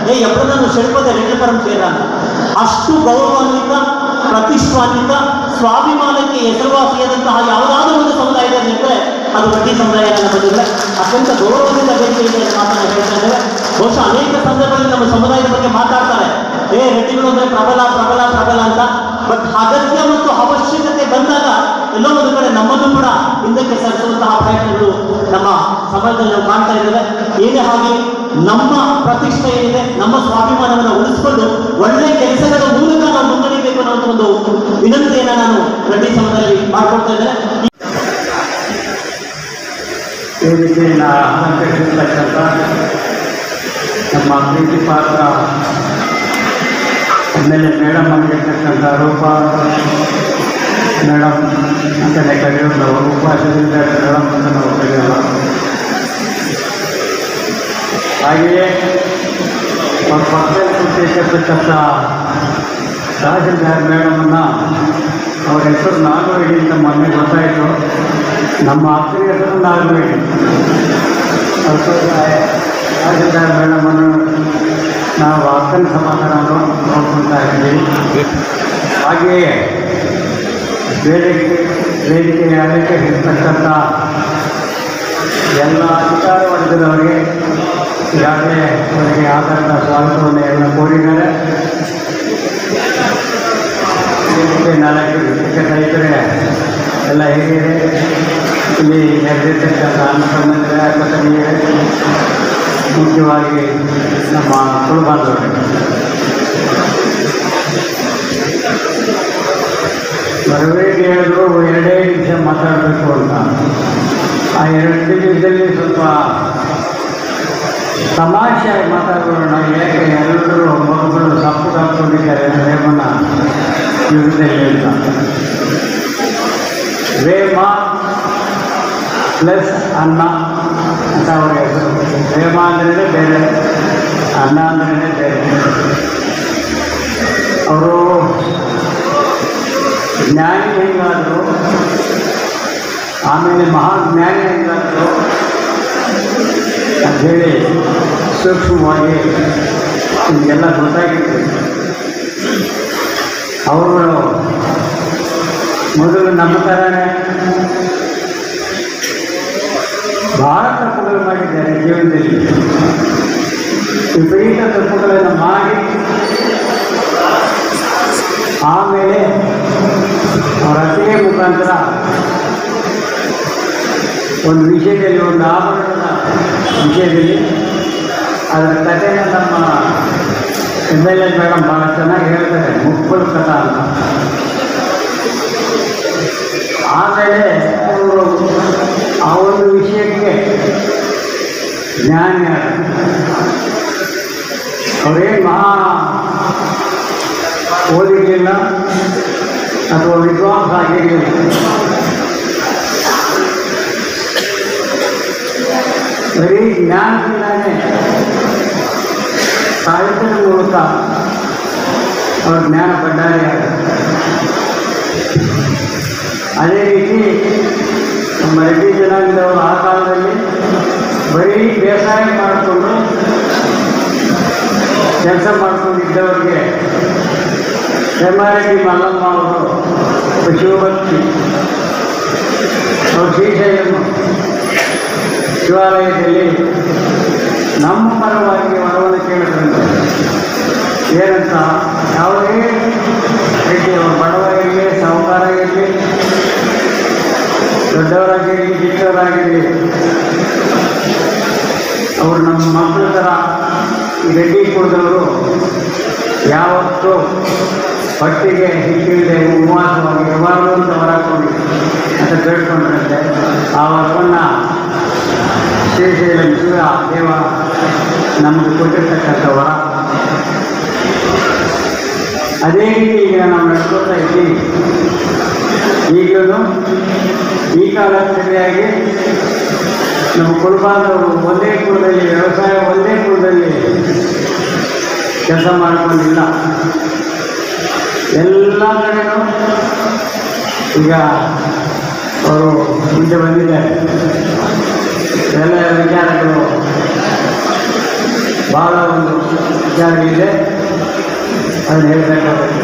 ಎಪ್ಪಡನ್ನು ಶೆಡ್ಪದ ರೆಡ್ಡಿಪರಂ ಸೇರಾನ ಅಷ್ಟು ಗೌರವಾನ್ವಿತ ಪ್ರತಿಷ್ಠಾನ್ವಿತ ಸ್ವಾಭಿಮಾನಕ್ಕೆ ಹೆಸರುವಾಸಿಯಾದಂತಹ ಯಾವುದಾದ್ರೂ ಒಂದು ಸಮುದಾಯ ಇದ್ದರೆ ಅದು ರೆಡ್ಡಿ ಸಮುದಾಯ ನಮ್ಮ ಬಂದಿದ್ರೆ ಅತ್ಯಂತ ಗೌರವದಿಂದ ಬೇಡಿಕೆ ಇದೆ ಮಾತನ್ನು ಹೇಳ್ತಾ ಇದ್ದೇವೆ. ಬಹುಶಃ ಅನೇಕ ಸಂದರ್ಭದಲ್ಲಿ ನಮ್ಮ ಸಮುದಾಯದ ಬಗ್ಗೆ ಮಾತಾಡ್ತಾರೆ, ರೆಡ್ಡಿಗಳು ಅಂದರೆ ಪ್ರಬಲ ಪ್ರಬಲ ಪ್ರಬಲ ಅಂತ. ಬಟ್ ಅಗತ್ಯ ಮತ್ತು ಅವಶ್ಯಕತೆ ಬಂದಾಗ ಎಲ್ಲೋ ಒಂದು ಕಡೆ ನಮ್ಮನ್ನು ಕೂಡ ಹಿಂದಕ್ಕೆ ಸರಿಸುವಂತಹ ಪ್ರಯತ್ನಗಳು ನಮ್ಮ ಸಮಾಜದಲ್ಲಿ ನಾವು ಕಾಣ್ತಾ ಇದ್ದೇವೆ. ಏನೇ ಹಾಗೆ ನಮ್ಮ ಪ್ರತಿಷ್ಠೆ ಏನಿದೆ, ನಮ್ಮ ಸ್ವಾಭಿಮಾನವನ್ನು ಉಳಿಸಿಕೊಂಡು ಒಳ್ಳೆ ಕೆಲಸಗಳ ಮೂಲಕ ನಾವು ಮುನ್ನಡೆಯಬೇಕು ಅನ್ನೋ ಒಂದು ವಿನಂತಿಯನ್ನು ನಾನು ರೆಡ್ಡಿ ಸಮಾಜದಲ್ಲಿ ಮಾಡ್ಕೊಳ್ತಾ ಇದ್ದೇನೆ. ವೇದಿಕೆಯನ್ನು ಅಲಂಕರಿಸಿರ್ತಕ್ಕಂಥ ನಮ್ಮ ಪ್ರೀತಿ ಪಾತ್ರ ಆಮೇಲೆ ಮೇಡಮ್ ಆಗಿರ್ತಕ್ಕಂಥ ರೂಪಾ ಮೇಡಮ್ ಅಂತಲೇ ಕರೆಯೋದು, ನಾವು ಉಪವಾಸದಿಂದ ಮೇಡಮ್ ಅಂತ ನಾವು ಕರೆಯೋಲ್ಲ. ಹಾಗೆಯೇ ಅವ್ರ ಪಕ್ಕದಲ್ಲಿ ಕೂತಿರ್ತಕ್ಕಂಥ ತಹಸೀಲ್ದಾರ್ ಮೇಡಮನ್ನು ಅವ್ರ ಹೆಸರು ನಾಗವೇಣಿ ಅಂತ ಮೊನ್ನೆ ಗೊತ್ತಾಯಿತು. ನಮ್ಮ ಅಪ್ಪನ ಹೆಸರು ನಾಗವೇಣಿ. ತಹಸೀಲ್ದಾರ್ ಮೇಡಮನ್ನು ನಾವು ಅಕ್ಕನ ಸಮಾಧಾನವನ್ನು ನೋಡ್ಕೊಳ್ತಾ ಇದ್ದೀವಿ. ಹಾಗೆಯೇ ವೇದಿಕೆಯ ಅಲಂಕರಿಸಿರ್ತಕ್ಕಂಥ ಎಲ್ಲ ಅಧಿಕಾರ ವರ್ಗದವರಿಗೆ ಈಗಾಗಲೇ ಅವರಿಗೆ ಆಧಾರದ ಸ್ವಾಗತವನ್ನು ಎಲ್ಲ ಕೋರಿದ್ದಾರೆ. ವೇದಿಕೆ 4 ರೈತರೇ ಎಲ್ಲ ಹೇಗಿದೆ, ಇಲ್ಲಿ ನೆರೆದಿರ್ತಕ್ಕಂಥ ಅನ್ನ ಸಂಬಂಧಿಸಿದ ಆಸ್ಪತ್ರೆಗೆ ಮುಖ್ಯವಾಗಿ ನಮ್ಮ ಕುಲಬಾಂಧವರು ಬರಬೇಕು ಹೇಳಿದ್ರು 2 ನಿಮಿಷ ಮಾತಾಡಬೇಕು ಅಂತ. ಆ 2 ನಿಮಿಷದಲ್ಲಿ ಸ್ವಲ್ಪ ತಮಾಷೆಯಾಗಿ ಮಾತಾಡೋಣ. ಯಾಕೆ ಎಲ್ಲರೂ ಮಗುಗಳು ಸಪ್ಪು ಹಾಕ್ಕೊಂಡಿದ್ದಾರೆ ರೇಮನ ವಿರುದ್ಧದಲ್ಲಿ ಅಂತ. ರೇಮ ಪ್ಲಸ್ ಅನ್ನ ಅಂತ ಅವ್ರ ಹೆಸರು. ರೇಮ ಅಂದ್ರೇ ಬೇರೆ, ಅನ್ನ ಅಂದ್ರೇ ಬೇರೆ. ಅವರು ಜ್ಞಾನಿ ಹೆಂಗಾದರು, ಆಮೇಲೆ ಮಹಾಜ್ಞಾನಿ ಹೆಂಗಾದರು ಅಂಥೇಳಿ ಸೂಕ್ಷ್ಮವಾಗಿ ನಿಮಗೆಲ್ಲ ಗೊತ್ತಾಗಿತ್ತು. ಅವರುಗಳು ಮೊದಲು ನಮ್ಮ ಥರನೇ ಭಾಳ ತಪ್ಪುಗಳು ಮಾಡಿದ್ದಾರೆ ಜೀವನದಲ್ಲಿ. ವಿಪರೀತ ತಪ್ಪುಗಳನ್ನು ಮಾಡಿ ಆಮೇಲೆ ಅವರ ಅತಿಗೆ ಮುಖಾಂತರ ಒಂದು ವಿಷಯದಲ್ಲಿ, ಒಂದು ಆಭರಣದ ವಿಷಯದಲ್ಲಿ ಅದರ ಕಥೆನ ನಮ್ಮ MLA ಮೇಡಮ್ ಭಾಳ ಚೆನ್ನಾಗಿ ಹೇಳ್ತಾರೆ, ಮುಕ್ಕುಳ ಕಥಾ ಅಂತ. ಆಮೇಲೆ ಅವರು ಆ ಒಂದು ವಿಷಯಕ್ಕೆ ಜ್ಞಾನಿ ಅವರೇನು ಮಹಾ ಓದಿರಲಿಲ್ಲ ಅಥವಾ ವಿದ್ವಾಂಸ ಆಗಿರಲಿಲ್ಲ. ಬರೀ ಜ್ಞಾನದಿಂದಾನೇ ಸಾಹಿತ್ಯದ ಮೂಲಕ ಅವರ ಜ್ಞಾನ ಭಂಡಾರಿಯಾಗಿದೆ. ಅದೇ ರೀತಿ ನಮ್ಮ ರೆಡ್ಡಿ ಜನಾಂಗದವರು ಆ ಕಾಲದಲ್ಲಿ ಬರೀ ಬೇಸಾಯ ಮಾಡಿಕೊಂಡು ಕೆಲಸ ಮಾಡ್ಕೊಂಡಿದ್ದವರಿಗೆ ಹೆಮ್ಮಾರೆಡ್ಡಿ ಮಲ್ಲಮ್ಮ ಅವರು ಶಿವಭಕ್ತಿ, ಅವರು ಶ್ರೀಶೈಲಮ್ಮ ಶಿವಾಲಯದಲ್ಲಿ ನಮ್ಮ ಪರವಾಗಿ ವರವನ್ನು ಕೇಳಿದ್ರಂತೆ. ಏನಂತ, ಯಾವುದೇ ರೀತಿ ಅವರು ಬಡವರಿಗೆ, ಸಾಹುಕಾರರಿಗೆ, ದೊಡ್ಡವರಾಗಿರಲಿ, ಚಿಕ್ಕವರಾಗಿರಲಿ, ಅವರು ನಮ್ಮ ಮಕ್ಕಳ ಥರ ಈ ರೆಡ್ಡಿ ಕುಲದವರು ಯಾವತ್ತೂ ಹೊಟ್ಟಿಗೆ ಹಿಟ್ಟಿಲ್ಲದೆ ಉಪವಾಸವಾಗಿ ಇರಬಾರ್ದು ಅಂತ ಹೊರ ಹಾಕೊಂಡು ಅಂತ ಕೇಳ್ಕೊಂಡ್ರಂತೆ. ಆ ವರವನ್ನು ಶ್ರೀಶೈಲ ಶಿವ ದೇವ ನಮಗೆ ಕೊಟ್ಟಿರ್ತಕ್ಕಂಥ ವರ. ಅದೇ ರೀತಿ ಈಗ ನಾವು ನಡ್ಕೊಳ್ತಾ ಇದ್ದೀವಿ. ಈಗಲೂ ಈ ಕಾಲಕ್ಕೆ ಸರಿಯಾಗಿ ನಮ್ಮ ಕುಲಬಾಂಧವರು ಒಂದೇ ಕುಲದಲ್ಲಿ ವ್ಯವಸಾಯ, ಒಂದೇ ಕುಲದಲ್ಲಿ ಕೆಲಸ ಮಾಡಿಕೊಂಡಿಲ್ಲ. ಎಲ್ಲ ಕಡೆಯೂ ಈಗ ಅವರು ಮುಂದೆ ಬಂದಿದ್ದಾರೆ. ಎಲ್ಲ ವಿಚಾರಗಳು ಭಾಳ ಒಂದು ವಿಚಾರಗಳಿದೆ, ಅದನ್ನು ಹೇಳಬೇಕಾಗುತ್ತೆ.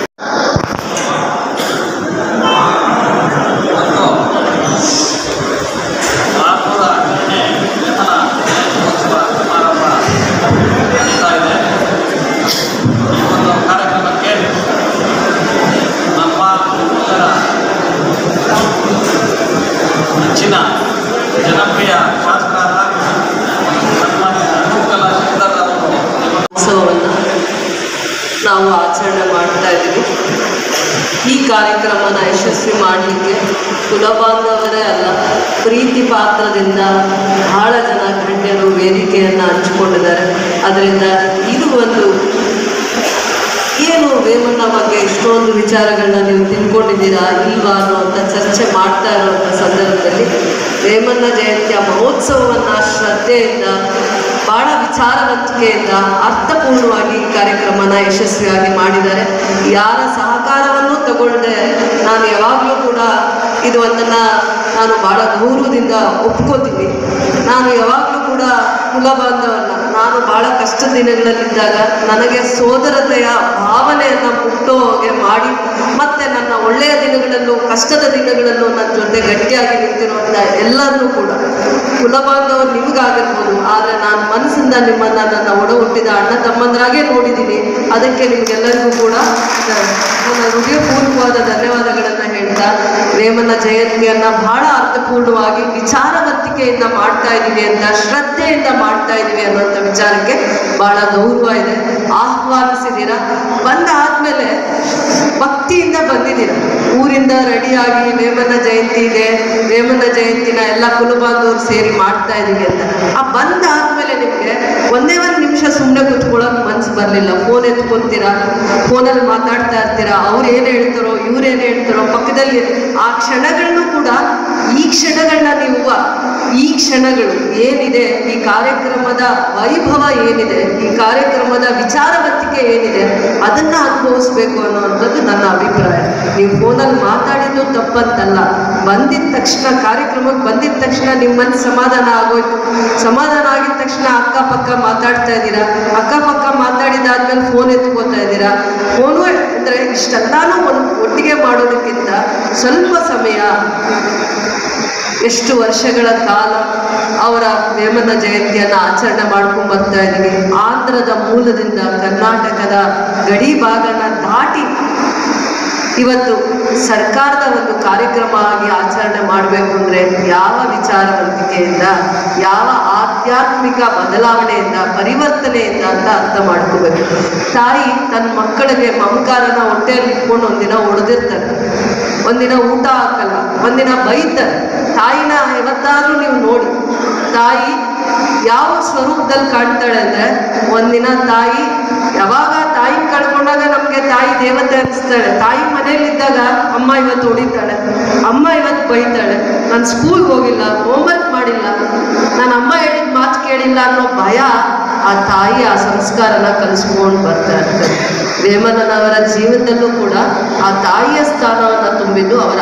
ಜನಪ್ರಿಯ ಶಾಸಕರಾದ ಸನ್ಮಾನ್ಯ ಅನುಕಲಾ ಶಂಕರ್ ಅವರು ಉತ್ಸವವನ್ನು ನಾವು ಆಚರಣೆ ಮಾಡ್ತಾ ಇದ್ದೀವಿ. ಈ ಕಾರ್ಯಕ್ರಮನ ಯಶಸ್ವಿ ಮಾಡಲಿಕ್ಕೆ ಕುಲಬಾಂಧವರೇ ಅಲ್ಲ, ಪ್ರೀತಿ ಪಾತ್ರದಿಂದ ಬಹಳ ಜನ ಗಣ್ಯರು ವೇದಿಕೆಯನ್ನು ಹಂಚಿಕೊಂಡಿದ್ದಾರೆ. ಅದರಿಂದ ಇದು ಒಂದು ಏನು ವೇಮನ್ನ ಬಗ್ಗೆ ಇಷ್ಟೊಂದು ವಿಚಾರಗಳನ್ನ ನೀವು ತಿಳ್ಕೊಂಡಿದ್ದೀರಾ ಇಲ್ವಾ ಅನ್ನುವಂಥ ಚರ್ಚೆ ಮಾಡ್ತಾ ಇರುವಂಥ ಸಂದರ್ಭದಲ್ಲಿ ವೇಮನ್ನ ಜಯಂತಿಯ ಮಹೋತ್ಸವವನ್ನು ಶ್ರದ್ಧೆಯಿಂದ ಭಾಳ ವಿಚಾರವಂತಿಕೆಯಿಂದ ಅರ್ಥಪೂರ್ಣವಾಗಿ ಈ ಕಾರ್ಯಕ್ರಮನ ಯಶಸ್ವಿಯಾಗಿ ಮಾಡಿದ್ದಾರೆ. ಯಾರ ಸಹಕಾರವನ್ನು ತಗೊಳ್ಳದೆ ನಾನು ಯಾವಾಗಲೂ ಕೂಡ ಇದು ಒಂದನ್ನು ನಾನು ಭಾಳ ಗೌರವದಿಂದ ಒಪ್ಕೋತೀನಿ. ನಾನು ಯಾವಾಗಲೂ ಕೂಡ ಕುಲಬಾಂಧವನ್ನ ನಾನು ಭಾಳ ಕಷ್ಟದ ದಿನಗಳಲ್ಲಿದ್ದಾಗ ನನಗೆ ಸೋದರತೆಯ ಭಾವನೆಯನ್ನು ಹುಟ್ಟೋಗೆ ಮಾಡಿ ಮತ್ತು ನನ್ನ ಒಳ್ಳೆಯ ದಿನಗಳಲ್ಲೂ ಕಷ್ಟದ ದಿನಗಳಲ್ಲೂ ನನ್ನ ಜೊತೆ ಗಟ್ಟಿಯಾಗಿ ನಿಂತಿರುವಂಥ ಎಲ್ಲರನ್ನೂ ಕೂಡ ಕುಲಬಾಂಧವರು ನಿಮಗಾಗಿರ್ಬೋದು, ಆದರೆ ನಾನು ಮನಸ್ಸಿಂದ ನಿಮ್ಮನ್ನು ನನ್ನ ಒಡ ಹುಟ್ಟಿದ ಅಣ್ಣ ತಮ್ಮಂದರಾಗೆ ನೋಡಿದ್ದೀನಿ. ಅದಕ್ಕೆ ನಿಮಗೆಲ್ಲರಿಗೂ ಕೂಡ ನನ್ನ ಹೃದಯಪೂರ್ವಕವಾದ ಧನ್ಯವಾದಗಳನ್ನು ಹೇಳ್ತಾ ವೇಮನ್ನ ಜಯಂತಿಯನ್ನು ಬಹಳ ಅರ್ಥಪೂರ್ಣವಾಗಿ ವಿಚಾರವಂತಿಕೆಯಿಂದ ಮಾಡ್ತಾ ಇದ್ದೀವಿ ಅಂತ, ಶ್ರದ್ಧೆಯಿಂದ ಮಾಡ್ತಾ ಇದ್ದೀವಿ ಅನ್ನೋಂಥ ವಿಚಾರಕ್ಕೆ ಬಹಳ ಗೌರವ ಇದೆ. ಆಹ್ವಾನಿಸಿದ್ದೀರಾ, ಬಂದಾದ್ಮೇಲೆ ಭಕ್ತಿಯಿಂದ ಬಂದಿದ್ದೀರ. ಊರಿಂದ ರೆಡಿಯಾಗಿ ವೇಮನ್ನ ಜಯಂತಿ ಇದೆ, ವೇಮನ್ನ ಜಯಂತಿನ ಎಲ್ಲ ಕುಲಬಾಂಧವರು ಸೇರಿ ಮಾಡ್ತಾ ಇದ್ದೀವಿ ಅಂತ. ಆ ಬಂದಾದ್ಮೇಲೆ ನಿಮಗೆ ಒಂದೇ ಒಂದು ನಿಮಿಷ ಸುಮ್ಮನೆ ಕೂತ್ಕೊಳ್ಳೋಕೆ ಮನ್ಸು ಬರಲಿಲ್ಲ. ಫೋನ್ ಎತ್ಕೊಂತೀರಾ, ಫೋನಲ್ಲಿ ಮಾತಾಡ್ತಾ ಇರ್ತೀರಾ, ಅವ್ರು ಏನು ಹೇಳ್ತಾರೋ ಇವ್ರೇನು ಹೇಳ್ತಾರೋ ಪಕ್ಕದಲ್ಲಿ. ಆ ಕ್ಷಣಗಳನ್ನು ಕೂಡ ಈ ಕ್ಷಣಗಳನ್ನ ನೀವು ಈ ಕ್ಷಣಗಳು ಏನಿದೆ, ಈ ಕಾರ್ಯಕ್ರಮದ ವೈಭವ ಏನಿದೆ, ಈ ಕಾರ್ಯಕ್ರಮದ ವಿಚಾರವಂತಿಕೆ ಏನಿದೆ, ಅದನ್ನು ಅನುಭವಿಸ್ಬೇಕು ಅನ್ನುವಂಥದ್ದು ನನ್ನ ಅಭಿಪ್ರಾಯ. ನೀವು ಫೋನಲ್ಲಿ ಮಾತಾಡಿದ್ದು ತಪ್ಪಂತಲ್ಲ. ಬಂದಿದ್ದ ತಕ್ಷಣ ಕಾರ್ಯಕ್ರಮಕ್ಕೆ ಬಂದಿದ್ದ ತಕ್ಷಣ ನಿಮ್ಮ ಮನಸ್ಸು ಸಮಾಧಾನ ಆಗೋಯ್ತು. ಸಮಾಧಾನ ಆಗಿದ ತಕ್ಷಣ ಅಕ್ಕಪಕ್ಕ ಮಾತಾಡ್ತಾ ಇದ್ದೀರಾ, ಅಕ್ಕಪಕ್ಕ ಮಾತಾಡಿದಾದ್ಮೇಲೆ ಫೋನ್ ಎತ್ಕೋತಾ ಇದ್ದೀರಾ. ಫೋನು ಅಂದರೆ ಇಷ್ಟೆಲ್ಲಾನು ಒಟ್ಟಿಗೆ ಮಾಡೋದಕ್ಕಿಂತ ಸ್ವಲ್ಪ ಸಮಯ, ಎಷ್ಟು ವರ್ಷಗಳ ಕಾಲ ಅವರ ವೇಮನ್ನ ಜಯಂತಿಯನ್ನು ಆಚರಣೆ ಮಾಡ್ಕೊಂಡು ಬರ್ತಾ ಇದ್ದೀವಿ. ಆಂಧ್ರದ ಮೂಲದಿಂದ ಕರ್ನಾಟಕದ ಗಡಿ ಭಾಗನ ದಾಟಿ ಇವತ್ತು ಸರ್ಕಾರದ ಒಂದು ಕಾರ್ಯಕ್ರಮ ಆಗಿ ಆಚರಣೆ ಮಾಡಬೇಕು ಅಂದರೆ ಯಾವ ವಿಚಾರವಂತಿಕೆಯಿಂದ, ಯಾವ ಆಧ್ಯಾತ್ಮಿಕ ಬದಲಾವಣೆಯಿಂದ, ಪರಿವರ್ತನೆಯಿಂದ ಅಂತ ಅರ್ಥ ಮಾಡ್ಕೋಬೇಕು. ತಾಯಿ ತನ್ನ ಮಕ್ಕಳಿಗೆ ಮಮಕಾರನ ಹೊಟ್ಟೆಯಲ್ಲಿ ಇಟ್ಕೊಂಡು ಒಂದಿನ ಹೊಡೆದಿರ್ತಾರೆ, ಒಂದಿನ ಊಟ ಹಾಕಲ್ಲ, ಒಂದಿನ ಬೈತಾರೆ. ತಾಯಿನ ಯಾವತ್ತಾದ್ರೂ ನೀವು ನೋಡಿ, ತಾಯಿ ಯಾವ ಸ್ವರೂಪದಲ್ಲಿ ಕಾಣ್ತಾಳೆ ಅಂದರೆ, ಒಂದಿನ ತಾಯಿ ಯಾವಾಗ ತಾಯಿ ಕಳ್ಕೊಂಡಾಗ ನಮಗೆ ತಾಯಿ ದೇವತೆ ಅನಿಸ್ತಾಳೆ. ತಾಯಿ ಮನೆಯಲ್ಲಿದ್ದಾಗ ಅಮ್ಮ ಇವತ್ತು ಹೊಡಿತಾಳೆ, ಅಮ್ಮ ಇವತ್ತು ಬೈತಾಳೆ, ನಾನು ಸ್ಕೂಲ್ಗೆ ಹೋಗಿಲ್ಲ, ಹೋಮ್ವರ್ಕ್ ಮಾಡಿಲ್ಲ, ನಾನು ಅಮ್ಮ ಹೇಳಿದ ಮಾತು ಕೇಳಿಲ್ಲ ಅನ್ನೋ ಭಯ ಆ ತಾಯಿ ಆ ಸಂಸ್ಕಾರನ ಕಲಿಸ್ಕೊಂಡು ಬರ್ತಾ ಇರ್ತಾರೆ. ವೇಮನ್ನನವರ ಜೀವನದಲ್ಲೂ ಕೂಡ ಆ ತಾಯಿಯ ಸ್ಥಾನವನ್ನು ತುಂಬಿದ್ದು ಅವರ